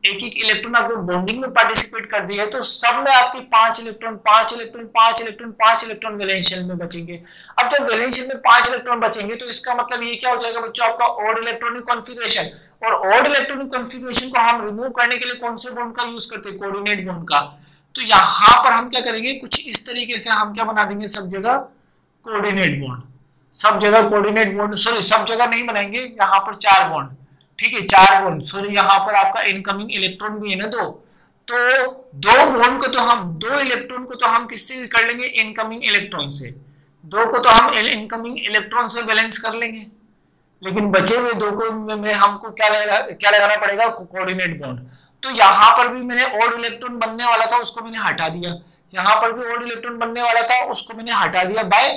एक एक इलेक्ट्रॉन आपको बॉन्डिंग में पार्टिसिपेट कर दिया है, तो सब में आपके पांच इलेक्ट्रॉन पांच इलेक्ट्रॉन पांच इलेक्ट्रॉन पांच इलेक्ट्रॉन वैलेंस शेल में बचेंगे। अब जब वैलेंस शेल में पांच इलेक्ट्रॉन बचेंगे तो इसका मतलब ये क्या हो जाएगा बच्चों, आपका ऑड इलेक्ट्रॉनिक कॉन्फ़िगरेशन। और ऑड इलेक्ट्रॉनिक कॉन्फ़िगरेशन को हम रिमूव करने के लिए कौन से बॉन्ड का यूज करते हैं, कोऑर्डिनेट बॉन्ड का। तो यहाँ पर हम क्या करेंगे, कुछ इस तरीके से हम क्या बना देंगे, सब जगह कोऑर्डिनेट बॉन्ड, सब जगह कोऑर्डिनेट बॉन्ड, सॉरी सब जगह नहीं बनाएंगे, यहाँ पर चार बॉन्ड, ठीक है चार बॉन्ड, सॉरी यहाँ पर आपका इनकमिंग इलेक्ट्रॉन भी है ना दो, तो दो बॉन्ड को तो हम दो इलेक्ट्रॉन को तो हम किससे कर लेंगे, इनकमिंग इलेक्ट्रॉन से, दो को तो हम इनकमिंग इलेक्ट्रॉन से बैलेंस कर लेंगे, लेकिन बचे हुए दो को में, में हमको क्या लगा, क्या लगाना पड़ेगा, कोऑर्डिनेट बॉन्ड। तो यहाँ पर भी मैंने ऑड इलेक्ट्रॉन बनने वाला था उसको मैंने हटा दिया, यहाँ पर भी ऑड इलेक्ट्रॉन बनने वाला था उसको मैंने हटा दिया बाय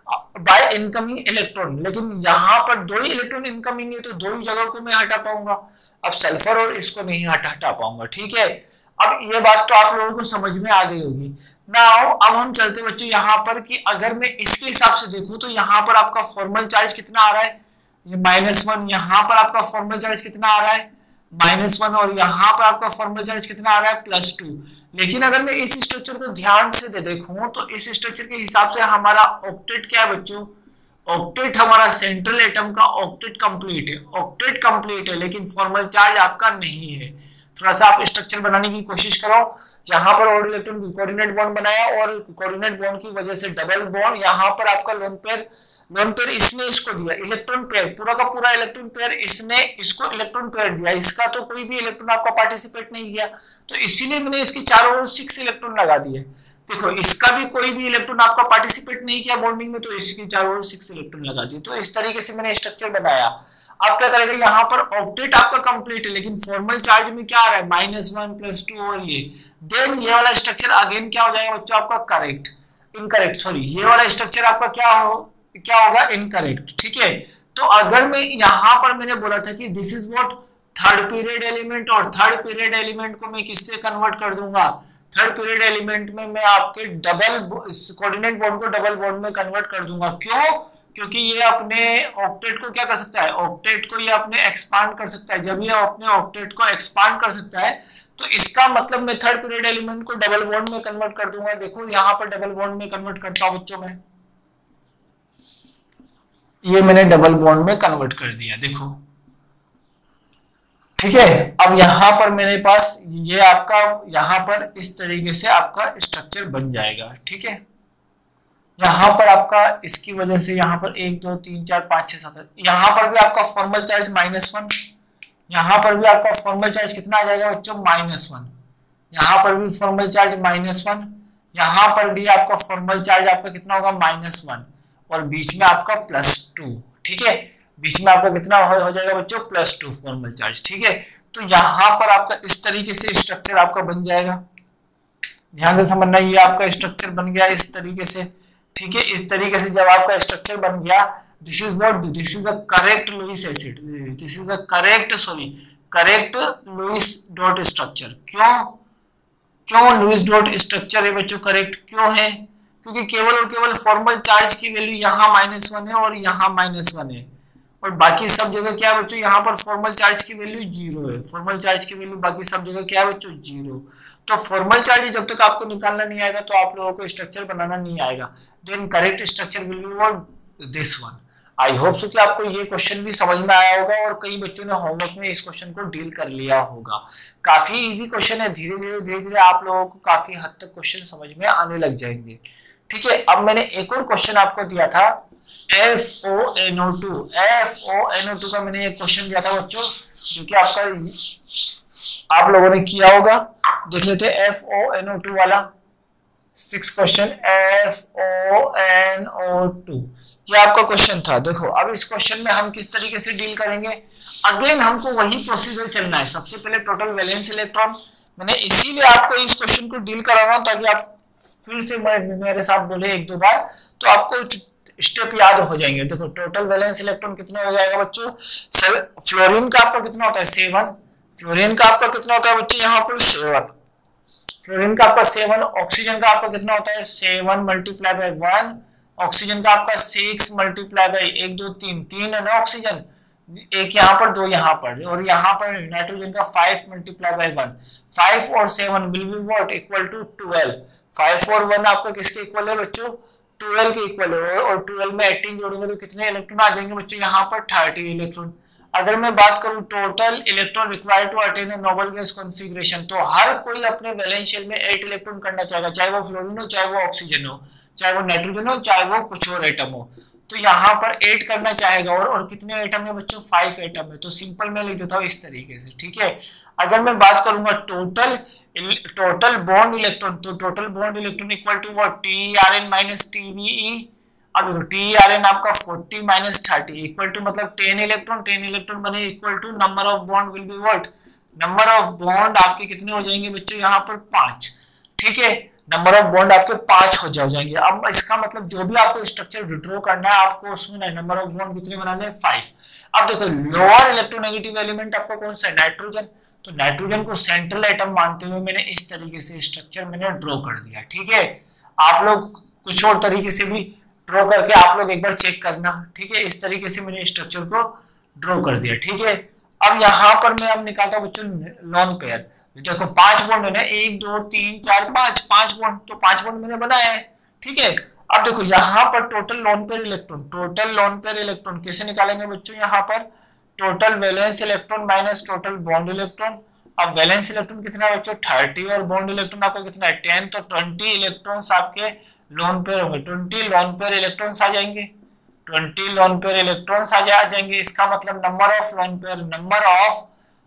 बाय इनकमिंग इलेक्ट्रॉन, लेकिन यहाँ पर दो ही इलेक्ट्रॉन इनकमिंग है तो दो ही जगह को मैं हटा पाऊंगा, अब सल्फर और इसको नहीं हटा हटा पाऊंगा, ठीक है। अब ये बात तो आप लोगों को समझ में आ गई होगी। नाउ अब हम चलते बच्चों यहाँ पर कि अगर मैं इसके हिसाब से देखूं तो यहाँ पर आपका फॉर्मल चार्ज कितना आ रहा है, ये माइनस वन, यहाँ पर आपका फॉर्मल चार्ज कितना आ रहा है, माइनस वन, और यहाँ पर आपका फॉर्मल चार्ज कितना आ रहा है, प्लस टू। लेकिन अगर मैं इस स्ट्रक्चर को ध्यान से दे देखूं तो इस स्ट्रक्चर के हिसाब से हमारा ऑक्टेट क्या है बच्चों, ऑक्टेट हमारा सेंट्रल एटम का ऑक्टेट कंप्लीट है, ऑक्टेट कंप्लीट है, लेकिन फॉर्मल चार्ज आपका नहीं है। थोड़ा सा आप स्ट्रक्चर बनाने की कोशिश करो, जहां पर ऑड इलेक्ट्रॉन कोऑर्डिनेट बॉन्ड बनाया और कोऑर्डिनेट बॉन्ड की वजह से डबल बॉन्ड, यहाँ पर आपका लोन पेयर, लोन पेयर इसने इसको दिया, इलेक्ट्रॉन पेयर पूरा का पूरा इलेक्ट्रॉन पेयर इसने इसको इलेक्ट्रॉन पेयर दिया, इसका तो कोई भी इलेक्ट्रॉन आपका पार्टिसिपेट नहीं किया, तो इसीलिए मैंने इसके चारों ओर सिक्स इलेक्ट्रॉन लगा दिए। देखो इसका भी कोई भी इलेक्ट्रॉन आपका पार्टिसिपेट नहीं किया बॉन्डिंग में, तो इसके चारों ओर सिक्स इलेक्ट्रॉन लगा दिए। तो इस तरीके से मैंने स्ट्रक्चर बनाया। अब क्या करेगा, यहाँ पर ऑक्टेट आपका कंप्लीट है, लेकिन फॉर्मल चार्ज में क्या आ रहा है, माइनस वन प्लस टू, और ये देन ये वाला स्ट्रक्चर अगेन क्या हो जाएगा बच्चों आपका करेक्ट, इनकरेक्ट, सॉरी ये वाला स्ट्रक्चर आपका क्या हो क्या होगा, इनकरेक्ट, ठीक है। तो अगर मैं यहाँ पर मैंने बोला था कि this is what third period element, और थर्ड पीरियड एलिमेंट को मैं किससे कन्वर्ट कर दूंगा, थर्ड पीरियड एलिमेंट में मैं आपके डबल कोऑर्डिनेट बॉन्ड को डबल बॉन्ड में कन्वर्ट कर दूंगा। क्यों, क्योंकि ये अपने ऑक्टेट को क्या कर सकता है, ऑक्टेट को ये अपने एक्सपांड कर सकता है। जब ये अपने ऑक्टेट को एक्सपांड कर सकता है तो इसका मतलब मैं थर्ड पीरियड एलिमेंट को डबल बॉन्ड में कन्वर्ट कर दूंगा। देखो यहाँ पर डबल बॉन्ड में कन्वर्ट करता हूं बच्चों में, ये मैंने डबल बॉन्ड में कन्वर्ट कर दिया, देखो ठीक है। अब यहाँ पर मेरे पास ये आपका यहाँ पर इस तरीके से आपका स्ट्रक्चर बन जाएगा, ठीक है। यहाँ पर आपका इसकी वजह से यहाँ पर एक दो तीन चार पाँच छह सात, यहाँ पर भी आपका फॉर्मल चार्ज माइनस वन, यहाँ पर भी आपका फॉर्मल चार्ज कितना आ जाएगा बच्चों, माइनस वन, यहाँ पर भी फॉर्मल चार्ज माइनस वन, यहाँ पर भी आपका फॉर्मल चार्ज आपका कितना होगा, माइनस वन, और बीच में आपका प्लस टू, ठीक है। बीच में आपका कितना हो, हो जाएगा बच्चों, प्लस टू फॉर्मल चार्ज, ठीक है। तो यहाँ पर आपका इस तरीके से स्ट्रक्चर आपका बन जाएगा, ध्यान से समझना, ये आपका स्ट्रक्चर बन गया इस तरीके से, ठीक है। इस तरीके से जब आपका स्ट्रक्चर बन गया, this is what, this is a correct Lewis acid, this is a correct sorry correct Lewis dot structure. क्यों क्यों लुईस डॉट स्ट्रक्चर है बच्चों करेक्ट, क्यों है, क्योंकि केवल और केवल फॉर्मल चार्ज की वैल्यू यहाँ माइनस वन है और यहाँ माइनस वन है, और बाकी सब जगह क्या है बच्चों, यहाँ पर फॉर्मल चार्ज की वैल्यू जीरो है, फॉर्मल चार्ज की वैल्यू बाकी सब जगह क्या है बच्चों, जीरो। तो फॉर्मल चार्ज जब तक आपको निकालना नहीं आएगा तो आप लोगों को स्ट्रक्चर बनाना नहीं आएगा। Then correct structure will be what, this one. I hope so कि आपको ये क्वेश्चन भी समझ में आया होगा और कई बच्चों ने होमवर्क में इस क्वेश्चन को डील कर लिया होगा। काफी इजी क्वेश्चन है, धीरे धीरे धीरे धीरे आप लोगों को काफी हद तक क्वेश्चन समझ में आने लग जाएंगे, ठीक है। अब मैंने एक और क्वेश्चन आपको दिया था, F O N O two, F O N O two का मैंने एक क्वेश्चन दिया था बच्चों, जो कि आपका आप लोगों ने किया होगा, देख लेते हैं F O N O two वाला six question, F O N O two, ये आपका क्वेश्चन था। देखो अब इस क्वेश्चन में हम किस तरीके से डील करेंगे, अगेन हमको वही प्रोसीजर चलना है। सबसे पहले टोटल वैलेंस इलेक्ट्रॉन, मैंने इसीलिए आपको इस क्वेश्चन को डील करा रहा हूं ताकि आप फिर से मेरे साथ बोले एक दो बार तो आपको स्टेप याद हो जाएंगे। देखो टोटल वैलेंस इलेक्ट्रॉन कितना हो जाएगा बच्चों, फ्लोरीन का आपका कितना होता है, सेवन, फ्लोरीन का आपका कितना होता है बच्चों, यहाँ पर सेवन, फ्लोरीन का आपका सेवन, ऑक्सीजन का आपका कितना होता है, seven multiply by one, oxygen का आपका सिक्स मल्टीप्लाई बाय एक दो तीन, तीन है ना ऑक्सीजन, एक यहाँ पर, दो यहाँ पर, और यहाँ पर नाइट्रोजन का five multiply by one, five और seven will be what equal to twelve. Five और वन आपका किसके इक्वल है बच्चों, ट्वेल्व के इक्वल है, और ट्वेल्व में एटीन जोड़ेंगे तो कितने इलेक्ट्रॉन आ जाएंगे बच्चों, यहाँ पर थर्टी इलेक्ट्रॉन। अगर मैं बात करूं total electron required to attain a noble gas configuration, तो हर कोई अपने वैलेंस शेल में एट इलेक्ट्रॉन करना चाहेगा, चाहे वो फ्लोरीन हो, चाहे वो ऑक्सीजन हो, चाहे वो नाइट्रोजन हो, चाहे वो कुछ और एटम हो। तो यहाँ पर एट करना चाहेगा, और, और कितने एटम है बच्चों, फाइव एटम है। तो सिंपल मैं लिख देता हूँ इस तरीके से, ठीक है। अगर मैं बात करूंगा टोटल टोटल बॉन्ड इलेक्ट्रॉन, तो total bond electron equal to what, T R N minus T V E. अब देखो टी आर एन आपका forty minus thirty equal to मतलब टेन इलेक्ट्रॉन, टेन इलेक्ट्रॉन बने equal to number of bond will be what, number of bond आपके कितने हो जाएंगे बच्चों, यहाँ पर पांच, ठीक है। नंबर ऑफ बॉन्ड आपके पांच हो जाएंगे। अब इसका मतलब जो भी आपको स्ट्रक्चर ड्रॉ करना है, आपको उसमें नंबर ऑफ बॉन्ड कितने बनाने हैं, फाइव। अब देखो लोअर इलेक्ट्रोनेगेटिव एलिमेंट आपका कौन सा है, नाइट्रोजन। तो नाइट्रोजन को सेंट्रल एटम मानते हुए मैंने इस तरीके से स्ट्रक्चर मैंने ड्रॉ कर दिया, ठीक है। आप लोग कुछ और तरीके से भी ड्रॉ करके आप लोग एक बार चेक करना, ठीक है। इस तरीके से मैंने स्ट्रक्चर को ड्रॉ कर दिया, ठीक है। अब यहाँ पर मैं अब निकालता हूँ बच्चों लोन पेयर। देखो पांच बॉन्ड है ना, एक दो तीन चार पांच, पांच बॉन्ड, तो पांच बॉन्ड मैंने बनाया है, ठीक है। अब देखो यहाँ पर total lone pair electron, total lone pair electron कैसे निकालेंगे बच्चों, यहाँ पर total valence electron minus total bond electron. अब वैलेंस इलेक्ट्रॉन कितना है बच्चों, थर्टी, और बॉन्ड इलेक्ट्रॉन आपका कितना है, टेन। तो ट्वेंटी इलेक्ट्रॉन्स आपके लोन पेयर होंगे, ट्वेंटी लोन पेयर इलेक्ट्रॉन्स आ जाएंगे, ट्वेंटी लोन पेयर इलेक्ट्रॉन्स आ जाएंगे। इसका मतलब number of lone pair, number of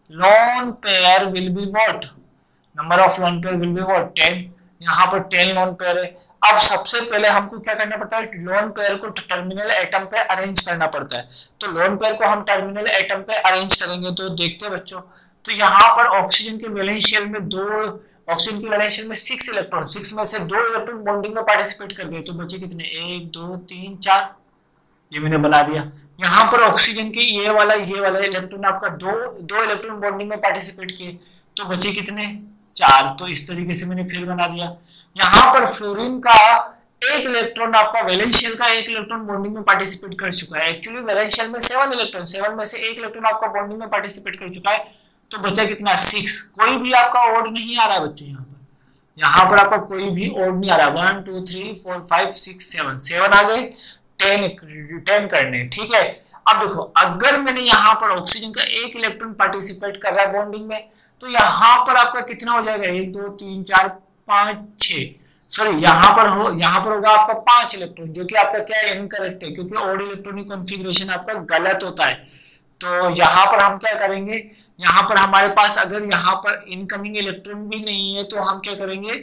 lone pair will be what, number of lone pair will be what, ten. यहाँ पर टेन लोन पेयर है। अब सबसे पहले हमको क्या करना पड़ता है, लोन पेयर को टर्मिनल एटम पे अरेंज करना पड़ता है। तो लोन पेयर को हम टर्मिनल एटम पे अरेंज करेंगे, तो देखते हैं बच्चों। तो यहाँ पर ऑक्सीजन के वैलेंस शेल में दो, ऑक्सीजन की वैलेंस शेल में सिक्स इलेक्ट्रॉन, सिक्स में से दो इलेक्ट्रॉन बॉन्डिंग में पार्टिसिपेट कर गए, तो बचे कितने, एक दो तीन चार, ये मैंने बना दिया। यहाँ पर ऑक्सीजन के ये वाला ये वाला इलेक्ट्रॉन आपका दो दो इलेक्ट्रॉन बॉन्डिंग में पार्टिसिपेट किए, तो बचे कितने, चार। तो इस तरीके से मैंने फिर बना दिया। यहाँ पर फ्लोरीन का एक इलेक्ट्रॉन आपका वैलेंस शेल का एक इलेक्ट्रॉन बॉन्डिंग में पार्टिसिपेट कर चुका है। एक्चुअली वैलेंस शेल में सेवन इलेक्ट्रॉन, सेवन में से एक इलेक्ट्रॉन आपका बॉन्डिंग में पार्टिसिपेट कर चुका है, तो बचा कितना, सिक्स। कोई भी आपका ओड नहीं आ रहा है बच्चों, यहाँ पर यहाँ पर आपका कोई भी ओड नहीं आ रहा। One two three four five six seven, seven आ गए, टेन टेन करने, ठीक है। अब देखो अगर मैंने यहाँ पर ऑक्सीजन का एक इलेक्ट्रॉन पार्टिसिपेट कर रहा है बॉन्डिंग में, तो यहाँ पर आपका कितना हो जाएगा, एक दो तीन चार पांच छह, सॉरी यहाँ पर हो यहाँ पर होगा आपका पांच इलेक्ट्रॉन, जो कि आपका क्या है, इनकरेक्ट है, क्योंकि ऑड इलेक्ट्रॉनिक कॉन्फ़िगरेशन आपका गलत होता है। तो यहाँ पर हम क्या करेंगे, यहाँ पर हमारे पास अगर यहाँ पर इनकमिंग इलेक्ट्रॉन भी नहीं है, तो हम क्या करेंगे,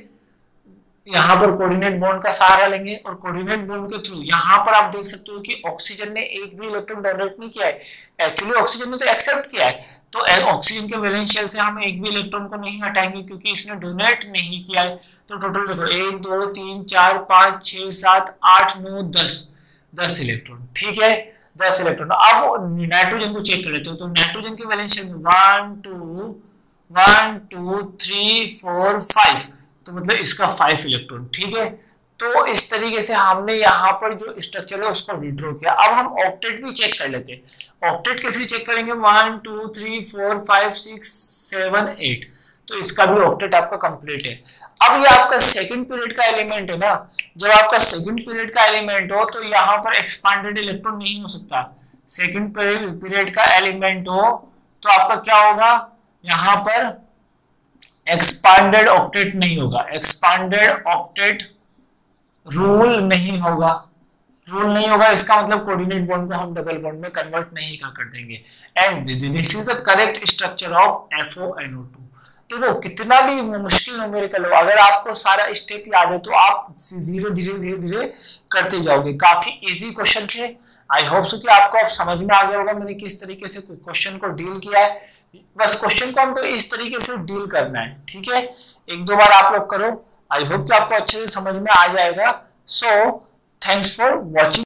यहाँ पर कोऑर्डिनेट बॉन्ड का सहारा लेंगे, और कोऑर्डिनेट बॉन्ड के थ्रू यहाँ पर आप देख सकते हो कि ऑक्सीजन ने एक भी इलेक्ट्रॉन डोनेट नहीं किया है, एक्चुअली ऑक्सीजन ने तो एक्सेप्ट किया है। तो ऑक्सीजन के वैलेंस शेल से हम एक भी इलेक्ट्रॉन को नहीं हटाएंगे, क्योंकि इसने डोनेट नहीं किया है। तो टोटल देखो एक दो तीन चार पाँच छह सात आठ नौ दस, दस इलेक्ट्रॉन, ठीक है, दस इलेक्ट्रॉन। अब नाइट्रोजन को चेक कर लेते हो। तो नाइट्रोजन के वैलेंस शेल में one two one two three four five, तो मतलब इसका फाइव इलेक्ट्रॉन, ठीक है। तो इस तरीके से हमने यहाँ पर जो स्ट्रक्चर है उसको विड्रॉ किया। अब हम ऑक्टेट भी चेक कर लेते हैं। ऑक्टेट कैसे चेक करेंगे, one two three four five six seven eight, तो इसका भी ऑक्टेट आपका कंप्लीट है। अब ये आपका सेकंड पीरियड का एलिमेंट है ना, जब आपका सेकंड पीरियड का एलिमेंट हो तो यहाँ पर एक्सपांडेड इलेक्ट्रॉन नहीं हो सकता। सेकंड पीरियड का एलिमेंट हो तो आपका क्या होगा, यहाँ पर एक्सपांडेड ऑक्टेट नहीं होगा, एक्सपांडेड ऑक्टेट रूल नहीं होगा, रूल नहीं होगा। इसका मतलब कोऑर्डिनेट बॉन्ड को हम डबल बॉन्ड में कन्वर्ट नहीं कर देंगे। And this is the correct structure of F O N O two. देखो कितना भी मुश्किल न्यूमेरिकल हो, अगर आपको सारा स्टेप याद है तो आप धीरे धीरे धीरे धीरे करते जाओगे। काफी इजी क्वेश्चन थे। आई होप सो कि आपको अब समझ में आ गया होगा मैंने किस तरीके से क्वेश्चन को डील किया है। बस क्वेश्चन को हमको इस तरीके से डील करना है, ठीक है। एक दो बार आप लोग करो, आई होप कि आपको अच्छे से समझ में आ जाएगा। So thanks for watching.